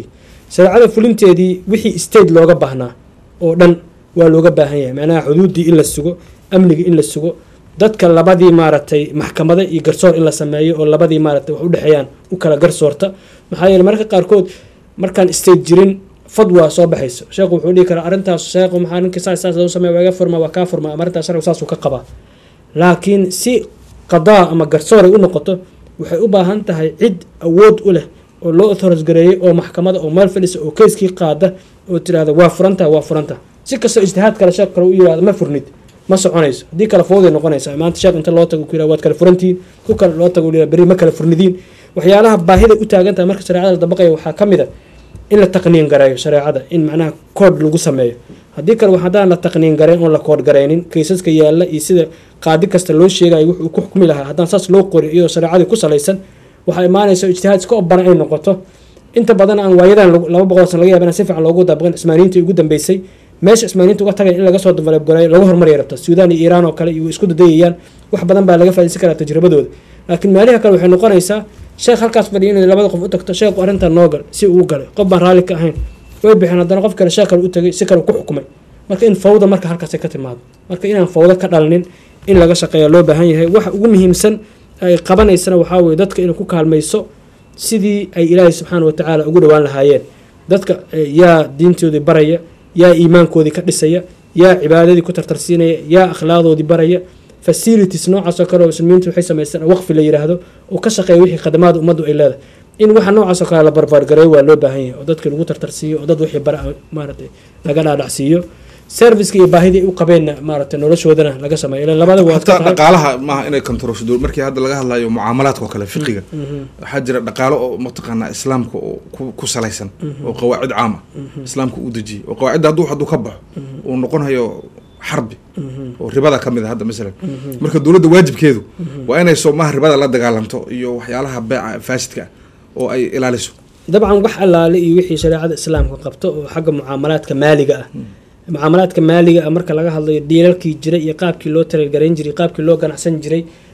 fulinteedii wixii state looga baahnaa oo dhan waa looga baahan yahay macnaha xuduuddii in la sugo amniga in la sugo dadka labadii maaragtay maxkamada iyo garsoor in la sameeyo oo labadii maaragtay wax u dhexeeyaan u kala garsoorta maxaa yeele mararka qaarkood markaan state jirin fadwa soo baxayso sheekhu wuxuu dhihi karaa arrintaas sheekhu maxaa ninkii saas loo sameeya waa iga furma waa kaa furma ama arrintaas sharcigu saasuu ka qabaa laakiin si qadaa ama garsoor ay u noqoto waxay u baahan tahay cid awood u leh oo loo authorize gareeyay oo maxkamada oo meel fadhisa oo keyskii qaada oo tirahda waa furanta si kastoo ijtihaad kale sheekh kale u yirahdo ma furnid ma soconayso haddii kale fowday noqonaysaa maanta sheekh inta loo tago ku yirahdo waad kala furantihiin ku kale loo tago yirahdo beri ma kala furnidiin waxyaalaha baahida u taagan tahay marka shareecada la dabaqayo waxaa ka mid a in la taqniin gareeyo shareecada in macnaha kood lagu sameeyo haddii kale haddaan la taqniin gareyn oon la kood gareynin kaysaska yaalla iyo sida qaadi kasta loo sheegayo wuxuu ku xukmi lahaa haddaan saas loo qorin iyadoo shareecadii ku salaysan waxaa imaanaysa ijtihaad iska obaran ay noqoto inta badan aan waayadan 200 san laga yaaba in si fiican loogu dabaqin Ismaaniyiintii ugu dambeysay meesha Ismaaniyiintu uga tagay in laga soo develop gareeyo lagu horumariyo rabta Suudaan iyo Iiraan oo kale iyo isku dadayayaan wax badan baa laga faa'iideysan karaa tajribadooda laakiin meelaha kale waxay noqonaysaa sheekh halkaas fadhiyo in labada qof u tagto sheekhu arrinta noogal si uu galay qof baan raali ka ahayn way bixin haddana qof kale sheekh kale u tagay si kale ku xukumay marka in fawda marka halkaas ka timaado marka inaan fawda ka dhalnin in laga shaqeeyo loo baahan yahay waxa ugu muhiimsan ay qabanaysana waxaa weeye dadka inay ku kaalmayso sidii ay ilaahay subxaana wa tacaala ugu dhowaan lahaayeen dadka yaa diintoodii baraya yaa iimaankoodii ka dhisaya yaa cibaadadii ku tartarsiinaya yaa akhlaaqdoodii baraya facilities noocaas oo kale oo muslimiintu waxay samaystaan waqfi la yiraahdo oo ka shaqeeya wixii khadamaad ummaddu ay leedahay in waxa noocaas oo kale la barbaargareeyo waa loo baahan yahay oo dadka lagu tartarsiiyo oo dad wixii bara maaragtay laga dhaadhacsiiyo service iyo baahidii u qabeen maaragtay noloshoodana laga sameeyo ilaa labada waa dhaqaalaha maaha inay controlsho dowlad markii hadda laga hadlayo mucaamalaadka kale fiqiga waxa jira dhaqaalo oo mataqaana islaamka oo ku salaysan oo qawaacid caam ah islaamka uu dajiyay oo qawaacid hadduu ka baxo uu noqonayo xarbi oo ribada kamid ah hadda misalan marka dowladda waajibkeedu waa inay Soomaha ribada la dagaalanto iyo waxyaalaha beeca faasidka oo ay ilaaliso dabcan wax allaale iyo wixii shariicada islaamka qabto oo xagga mucaamalaadka maaliga ah mucaamalaadka maaliga marka laga hadlayo diilalkii jiray iyo qaabkii loo talagareyn jiray qaabkii loo ganacsan jiray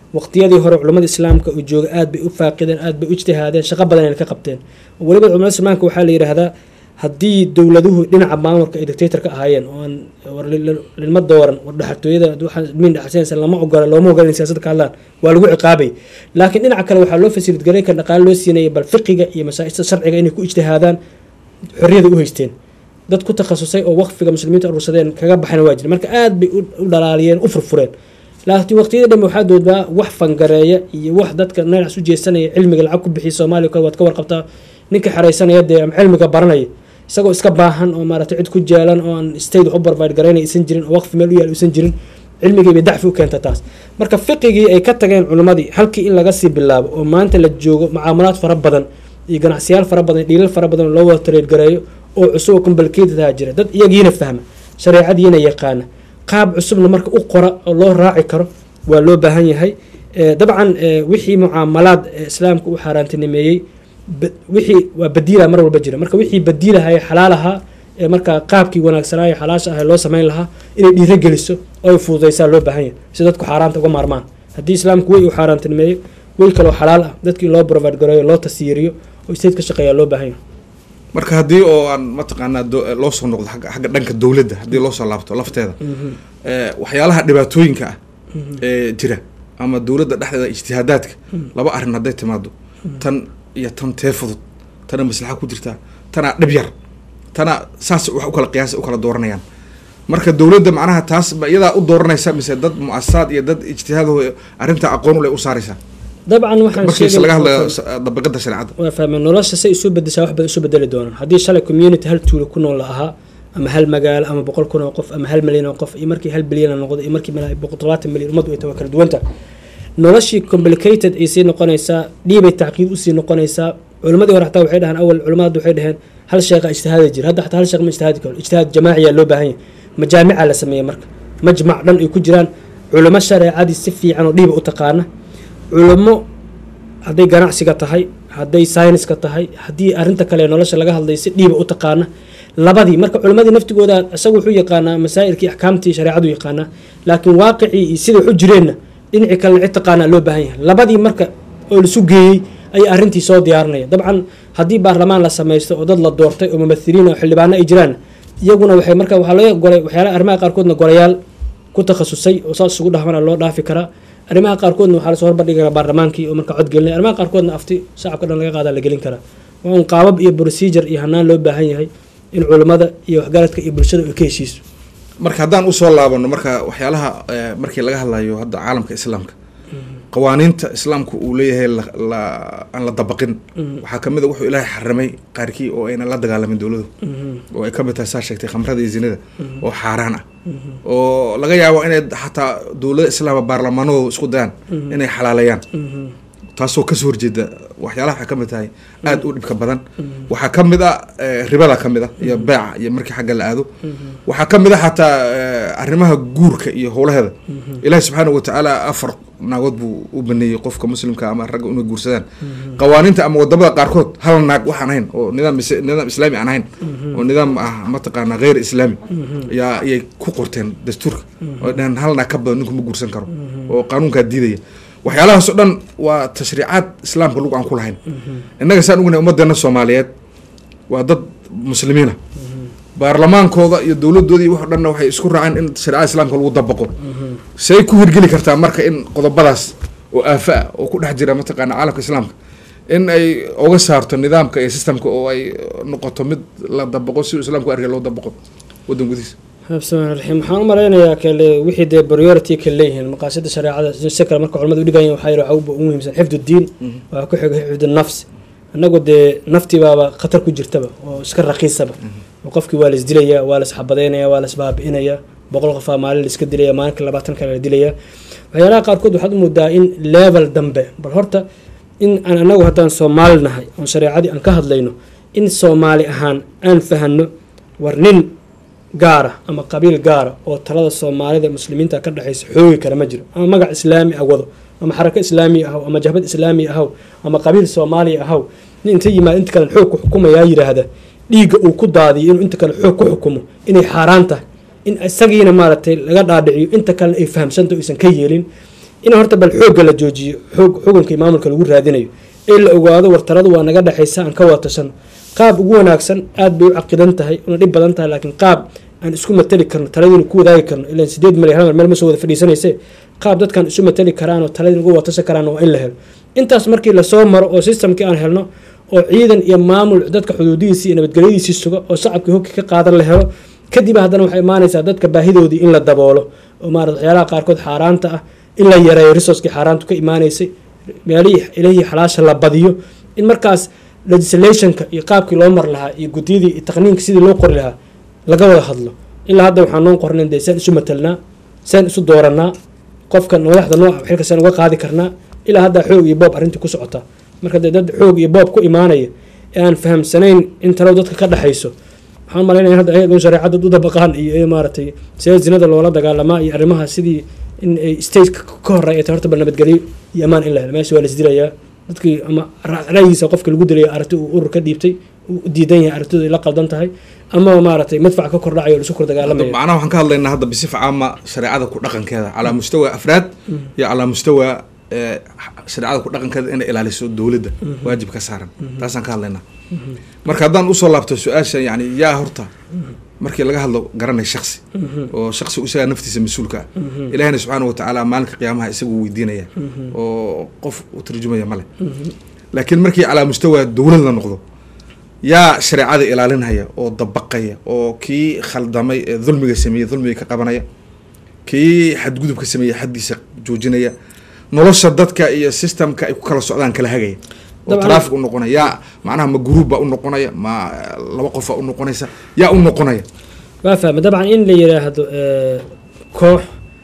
waqtiyadii hore culimmada islaamka uu jooga aad bay u faaqideen, aad bay u ijtihaadeen, shaqo badan ayna ka qabteen. weliba culimmada islaamka waxaa la yidhaahdaa haddii dowladuhu dhinaca maamulka ay dictator ka ahaayeen oo aan lilma dooran war dhaxaltooyada min dhaxalsanaysa lama ogola looma ogola in siyaasadda ka hadlaan waa lagu ciqaabay. laakiin dhinaca kale waxaa loo fasilid garay ka dhaqaale loo siinayay bal fiqiga iyo masaa'ista sharciga inay ku ijtihaadaan xorriyada u haysteen. dad ku takhasusay oo waqfiga muslimiinta urursadeen kaga baxayna waa jira, marka aad bay u dhalaaliyeen u furfureen. laakiin waqtiyada dhambe waxaa doodbaa wax fangareeya iyo wax dadka dhinacaas u jeesanaya cilmiga lacag ku bixiya Soomaaliya kale waad ka warqabtaa ninka xareysanaya dee ama cilmiga baranaya isagoo iska baahan oo maaragtay cid ku jaalan oo aan state u provide gareynay isan jirin oo waqfi meel u yaal isan jirin cilmigii bay dacfi u keenta taas. marka fiqigii ay ka tageen culimadii halkii in laga sii bilaabo oo maanta la joogo mucaamalaad fara badan iyo ganacsiyaal fara badan dhiilal fara badan loo wada trade gareeyo oo cusub complicated ah jira, dad iyagiina fahma shareecadiina yaqaana qaab cusubna marka u qora oo loo raaci karo waa loo baahan yahay. dabcan wixii mucaamalaad islaamka u xaaraantinimeeyey wixii waa badiila mar walba jira, marka wixii badiilaha ee xalaalaha ee marka qaabkii wanaagsanaa ee xalaasha ah loo sameyn lahaa inay dhiirageliso oo ay fududeysaa loo baahan yahay si dadku xaaraanta uga maarmaan. haddii islaamku way u xaaraantinimeeyo way kaloo xalaal ah dadkii loo provide gareeyo loo tasiiriyo oo state ka shaqeeyaa loo baahan yahay. marka haddii oo aan mataqaanaa loo soo noqdo xagga dhanka dowladda haddii loo soo laabto lafteeda waxyaalaha dhibaatooyinka ah ee jira ama dowladda dhexdeeda ijtihaadaadka laba arrin hadday timaado tan iyo tan tee fudud tana maslaxa ku jirtaa tana dhib yar tana saas wax u kala qiyaas u kala dooranayaan. marka dowladda macnaha taas ba iyadaa u dooranaysa mise dad mu'asasaad iyo dad ijtihaad arrinta aqoon u leh u saaraysaa. dabcan waxaan sheegay laga hadlayo dabaqada shareecada waa fahmay nolosha say isu bedeshaa wax badan isu bedeli doonaan. haddii shalay community hal tuulo ku nool ahaa ama hal magaalo ama 100 kun oo qof ama 1 milyan oo qof iyo markii 1 bilyan noqdo iyo markii 120 milyan ummad way kala duwanta noloshii complicated ay sii noqonaysaa dhiibay tacqiid u sii noqonaysaa. culimadii hore xataa waxay dhahaan awal culimadu waxay dhaheen hal sheekha ijtihaadi jira, hadda xataa hal sheekh ma ijtihaadi karo, ijtihaad jamaaciya loo baahan yahay. majaamica la sameeyay marka majmac dhan ay ku jiraan culimo shareecadii si fiican oo dhiib u taqaana, culimo hadday ganacsiga tahay hadday sayniska tahay haddii arrinta kale nolosha laga hadlay si dhiiba u taqaana labadii. marka culimadii naftigooda isagu wuxuu yaqaanaa masaa'ilkii axkaamtii shareecadu yaqaanaa, laakiin waaqicii iyo sida wax u jireenna dhinacii kalena cid taqaanaa loo baahan yahay. labadii marka oo lasu geeyey ayay arrintii soo diyaarinaya. dabcan haddii baarlamaan la samaysto oo dad la doortay oo mumahiliin oo xildhibaano ay jiraan iyaguna waxay marka waxaa laga golay waxyaalaha arrimaha qaarkoodna golayaal ku takhasusay oo saas isugu dhahmana loo dhaafi karaa. arrimaha qaarkoodna waxaa lasoo horbardhigi karaa baarlamaankii oo marka cod gelinaya, arrimaha qaarkoodna afti shacabka dhan laga qaadaa la gelin karaa. waa un qaabab iyo procedure iyo hanaan loo baahan yahay in culimmada iyo waxgaradka iyo bulshada ay ka heshiiso. marka haddaan usoo laabano marka waxyaalaha markii laga hadlayo hadda caalamka islaamka qawaaniinta islaamku uu leeyahay aan la dabaqin waxaa kamid a wuxuu ilaahay xarimay qaarkii oo ayna la dagaalamin dowladu oo ay kamid tahay saa sheegtay khamrada iyo zinada oo xaaraan ah oo laga yaabo inay xataa dowlada islaama baarlamaanadooda isku dayaan inay xalaaleeyaan taasoo kasoo horjeeda waxyaalaha waxay kamid tahay aada u dhibka badan. waxaa kamid a ribada kamid a iyo beeca iyo markii xagga la aado. waxaa kamid a xataa arrimaha guurka iyo howlaheeda ilaahi subxaanahu watacaala 4 naagood buu u baneeyey qofka muslimka ama ragga inay guursadaan. qawaaniinta ama wadamada qaarkood hal naag waxaan ahayn oo nidaam islaami aan ahayn oo nidaam ah mataqaana geyr islaami ayay ku qorteen dastuurka oo dhahan hal naag ka badan ninku ma guursan karo oo qaanuunkaa diidaya. waxyaalahaas oo dhan waa tashriicaad islaamka lagu aan ku lahayn. innaga saan ognahay ummaddeena Soomaaliyeed waa dad muslimiina, baarlamaankooda iyo dowladooda iyo wax dhanna waxay isku raaceen in shareecada islaamka lagu dabaqo. say ku hirgeli kartaa marka in qodobadaas oo aafa ah oo ku dhex jira mataqaana caalamka islaamka in ay uga saarto nidaamka iyo systemka oo ay noqoto mid la dabaqo si islaamku arkay loo dabaqo wadan gudihiisa. bismillahi rahmaan waxaan u maraynayaa kale wixii de priority ka leeyihiin maqaasida shareecada si kale marka culimadu u dhigayaan waxa yiraahdo waxa ugu muhiimsan xifdu diin waa ku xiga xifdu nafs. annagu de naftibaaba khatar ku jirtaba oo iska raqiisaba oo qofkii waa la isdilaya waa la isxabadeynaya waa la isbaabi'inaya 100 qof maalin la iska dilaya maalinka 20 kale la dilaya. waxyaalaha qaarkood waxaad u moodaa in level dambe bal horta in aan anagu haddaan Soomaali nahay oo shareecadii aan ka hadlayno in Soomaali ahaan aan fahanno war nin gaara ama qabiil gaara oo talada Soomaalida muslimiinta ka dhaxaysa xoogi kara ma jiro ama magac islaami ah wado ama xaraka islaami ah ama jabhad islaami ah ama qabiil Soomaali ah inta yimaad inta kale xoog ku xukumaya yiraahda dhiiga uu ku daadiyo inuu inta kale xoog ku xukumo inay xaaraan tahay in isagiina maaragtay laga dhaadhiciyo inta kale ay fahamsanto aysan ka yeelin in horta bal xoogga la joojiyo xukunkii maamulka lagu raadinayo in la ogaado wartaradu waa naga dhexaysa aan ka watashan qaab ugu wanaagsan aad bay u caqidan tahay una dhib badan tahay laakiin qaab aan isku matali karno taladii ku wadaagi karno ilaa 8 milyan meel ma soo wada fadhiisanayse qaab dadkan isu matali karaan oo taladii ugu watashan karaan waa in la helo intaas markii la soo maro oo systemkii aan helno oo ciidan iyo maamul dadka xuduudihiisii iyo nabadgelyadiisii suga oo shacabkii hogki ka qaadan la helo kadib haddana waxay imaanaysaa dadka baahidoodii in la daboolo oo maarata waxyaalaha qaarkood xaaraanta ah in la yareeyo resourcekii xaaraantu ka imaanaysay meelihii ilahii xalaasha la badiyo in markaas legislationka iyo qaabkii loo mar lahaa iyo guddiyadii iyo taqniinka sidii loo qori lahaa laga wada hadlo ilaa hadda waxaan noo qornayn dee saan isu matalnaa saan isu dooranaa qofka madaxda nooca xilka saan uga qaadi karnaa ilaa hadda xoog iyo boob arrintii ku socotaa marka dee dad xoog iyo boob ku imaanaya ee aan fahamsanayn in talow dadka ka dhexayso waxaan malaynaya hadda ayaga shareecadda u dabaqaan iyo maaragtay sida zinada loola dagaalamaa iyo arrimaha sidii in ay stateka ka horey ta horta bal nabadgelyo iyo ammaan in la helo meesha waa la isdilayaa dadkii ama ra'yigiisa qofka lagu dilayo aragti uu urur ka dhiibtay uu diidan yahay aragtidu ay la qaldan tahay ama maaragtay madfac ka kordhacayo oo lasu kor dagaalamaya macnaha waxaan ka hadlaynaa hadda bisifa caama shareecada ku dhaqankeeda calaa mustawa afraad iyo calaa mustawa shareecada ku dhaqankeeda inay ilaaliso dowladda waajib ka saaran taasaan ka hadlaynaa marka haddaan usoo laabto su-aasha yani yaa horta markii laga hadlo garanay shaksi oo shaksi isagaa naftiisa mas-uulka ah ilaahina subxaana watacaala maalinka qiyaamaha isagu weydiinaya oo qof u tarjumaya male laakiin markii calaa mustawa dowlad la noqdo yaa shareecada ilaalinaya oo dabaqaya oo kii khaldamay ee dulmiga sameeyey dulmiga ka qabanaya kii xadgudubka sameeyey xaddiisa joojinaya nolosha dadka iyo systemka ay ku kala socdaan kala hagaya oo traffic u noqonaya yaa macnaha ma group baa u noqonaya ma laba qof baa u noqonaysa yaa u noqonaya waa fahma dabcan in la yiraahdo koox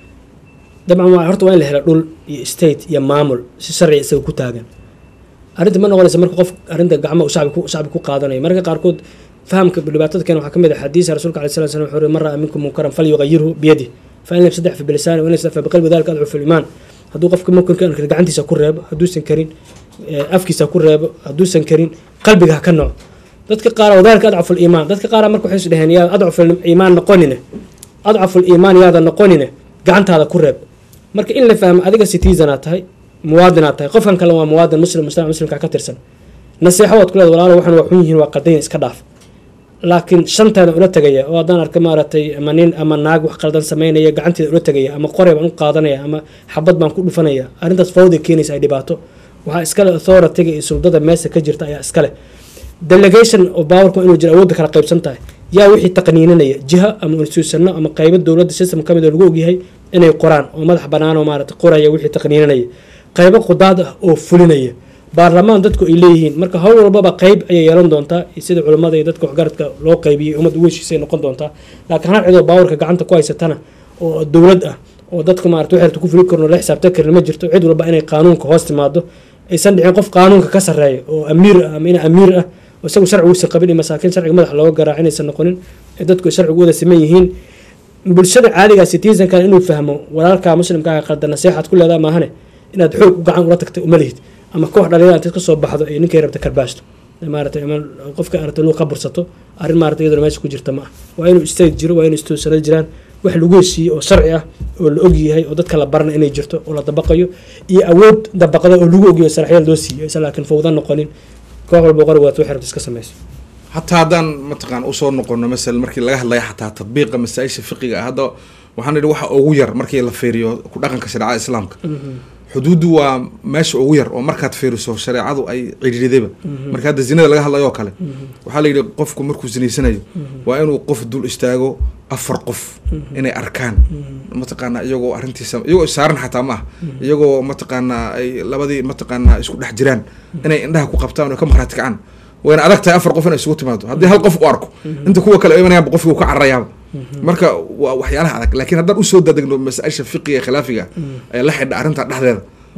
dabcan waa horta waa in la helo dhul iyo state iyo maamul si sharci isaga ku taagan arrinta ma noqonaysa marka qof arrinta gacmo shacbi ku qaadanayo marka qaarkood fahamka dhibaatada keen waxaa ka mid ah xadiisa rasuulka alayhi salatu wasallam wuxuu mar minkum munkaran falyughayyirhu biyadihi fa in lam yastadi' fa bilisani wa in lam yastadi' fa biqalbi dhalika ad'ufu al-iman hadduu qofka munkarka gacantiisa ku reebo hadduusan karin afkiisa ku reebo hadduusan karin qalbiga ha ka noco dadka qaar wadaalika adcafu al-iman dadka qaar marka waxay is dhaheen yaa adcafu al-iman noqonine adcafu al-iman yaada noqonine gacantaada ku reeb marka in la fahmo adiga citizen aad tahay muwaadin aad tahay qofkan kale waa muwaadin muslimka ka tirsan naseexo waad ku leedahay walaalo waxaan waa xun yihiin waa qadayn iska dhaaf laakiin shanteeda ula tagaya oo haddaan arka maaragtay ama nin ama naag wax qaldan sameynaya gacanteeda ula tagaya ama qorey baan u qaadanaya ama xabad baan ku dhufanaya arrintaas fawda keenaysa ay dhibaato waxaa iskale authority-ga iyo suldada meesha ka jirta ayaa iskale delegation oo powerku inuu jiro awoodda kala qaybsan tahay yaa wixii taqniinanaya jiha ama institutionno ama qaybo dowladda system ka mid oo lagu ogyahay inay qoraan oo madax bannaan oo maaragtay qoraya wixii taqniinanaya qaybo qudaad ah oo fulinaya baarlamaan dadku ay leeyihiin marka hawl walbaba qayb ayay yeelan doontaa sida culimmada iyo dadka waxgaradka loo qaybiyey ummad ugu heshiisay noqon doontaa laakiin hal cidoo baawarka gacanta ku haysatana oo dowlad ah oo dadka maarata waxay ku fuli karno la xisaabtan karin ma jirto cid walba inay qaanuunka hoos timaado aysan dhicin qof qaanuunka ka sarreeya oo amiir ah ama ina amiir ah oo isagu sharciguusan qabin iyo masaakiin sharciga madaxa looga garaac inaysan noqonin ee dadku sharcigu wada siman yihiin bulshada caadiga citizenka inuu fahmo walaalka muslimka ah qaldan nasiixaad ku leedahay maahane inaad xoog gacan ula tagtay uma lihid ama koox dhalinyaro intaad ka soo baxdo ee ninkay rabta karbaashto maaragtay ama qofka aragtay luu ka bursato arrin maaragtay iyadoo meesha ku jirta ma ah waa inuu state jiro waa inuu institutionada jiraan wax lagu heshiiyey oo sharci ah oo la og yahay oo dadka la barana inay jirto oo la dabaqayo iyo awood dabaqada oo lagu ogyahay sharciyada loo siiyo isa laakiin fawda noqonin koox walba qoriga waad waxay rabta iska samayso hataa haddaan mataqaan usoo noqono masala markii laga hadlaya xataa tadbiiqa masaa-isha fiqiga ah hadda waxaan idhi waxa ugu yar markii la fiiriyo ku dhaqanka shareecada islaamka xuduuddu waa meesha ugu yar oo markaad fiiriso shareecadu ay cidhiidhidayba marka hadda zinada laga hadlayo oo kale waxaa la yidhi qofku markuu zinaysanayo waa inuu qof dul istaago 4 qof inay arkaan mataqaanaa iyagoo arrintiisa iyagoo saaran xataa ma ah iyagoo mataqaanaa ay labadii mataqaanaa isku dhex jiraan inay indhaha ku qabtaan oo ka markhaati kacaan wayna adag tahay 4 qof inay isugu timaado haddii hal qof u arko inta kuwa kale imanayaan qofkii uu ka cararayaaba marka waa waxyaalaha adag laakiin haddaan usoo dadegno masaa-isha fiqiga khilaafiga ee la xidha arrinta dhexdeeda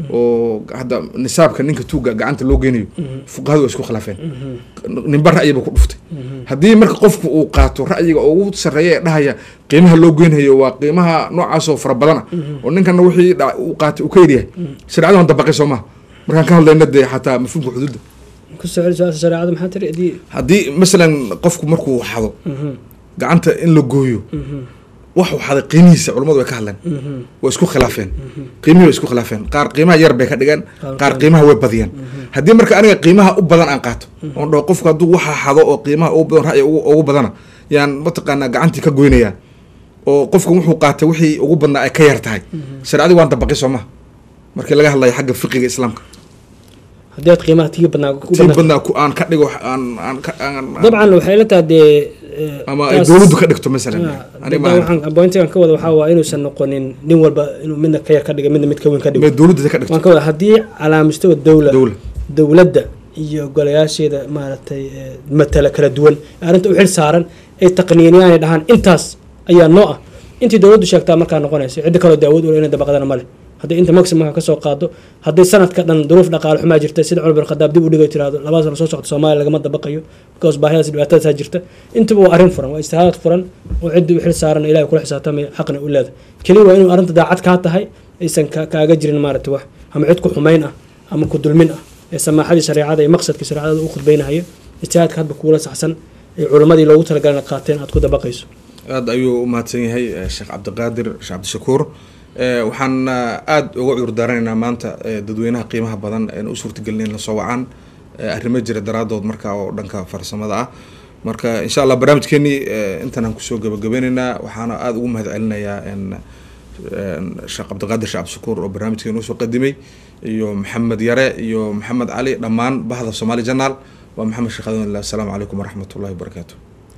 oo hadda nisaabka ninka tuuga gacanta loo geynayo fuqahadu waa isku khilaafeen ninba ra'yiba ku dhuftay haddii marka qofku uu qaato ra'yiga ugu sarreeya ee dhahaya qiimaha loo geynayo waa qiimaha noocaasoo fara badana oo ninkana wixii uu qaatay uu ka yidyahay shareecadu waan dabaqay soo maha markaan ka hadlayna dee xataa mafhuumka xuduudda shareecada maxaa tiri haddii masalan qofku markuu xado gacanta in la gooyo waxuu xaday qiimihiisa culimmadu way ka hadleen way isku khilaafeen qiimihii way isku khilaafeen qaar qiimaha yar bay ka dhigeen qaar qiimaha way badiyeen haddii marka aniga qiimaha u badan aan qaato oon dhaho qofku hadduu waxa xado oo qiimaha ugu badan ra'yi ugu badana yaan mataqaanaa gacantii ka goynayaa oo qofku wuxuu qaatay wixii ugu badnaa ay ka yar tahay shareecadii waan dabaqi soo maha markii laga hadlayo xagga fiqiga islaamka haddii aad qiimaha tii badnaa aan ka dhigo dabcan waxay la tahay dee ama ay dowladdu ka dhigto masalan pointigan ka wada waxaa waa inuusan noqonin nin walba inuu midna ka yar ka dhiga midna mid ka weyn ka dhigo dowladda ka dhigto waan ka wada haddii calaamistoda dowladda iyo golayaasheeda maaragtay matala kala duwan arrinta u xil saaran ay taqniiniyaan ay dhahaan intaas ayaa noo ah intii dowladdu sheegtaa markaa noqonaysa cidda kaloo daawad ula inay dabaqadana male haddii inta maximumka ka soo qaado haddii sanadka dhan duruuf dhaqaale xumaa jirta sida cumar bin khadaab dib u dhigay tiraahdo 2 sano soo socda Soomaaliya lagama dabaqayo because baahidaas dhibaatadaas jirta intaba waa arrin furan waa ijtihaad furan oo cidda u xil saaran Ilaahay kula xisaabtamay xaqna u leedahay kaliya waa inuu arrinta daacad ka tahay aysan kaaga jirin maaragtay wax ama cid ku xumayn ah ama ku dulmin ah ee samaaxadii shariicada iyo maqsadka shariicada uu khudbaynayo ijtihaadka hadba kuula saxsan ee culimadii loogu talagalay qaateen aad ku dabaqayso aad ayuu u mahadsan yahay Sheekh Cabdiqaadir Sheekh Cabdishakuur waxaan aad uga cudur daaranaynaa maanta dadweynaha qiimaha badan ee u suurtagelinay la soo wacaan arrimo jira daraadood markaa oo dhanka farsamada ah marka insha Allah barnaamijkeennii intaan aan kusoo gabagabeynaynaa waxaana aad ugu mahadcelinayaa Sheekh Cabdiqaadir Sheekh Cabdishakuur oo barnaamijkeena soo qadimay iyo Maxamed Yare iyo Maxamed Cali dhammaan bahda Somali Journal waa Maxamed Sheekh Adoon. Assalamu alaykum wa rahmatullahi wa barakatuh.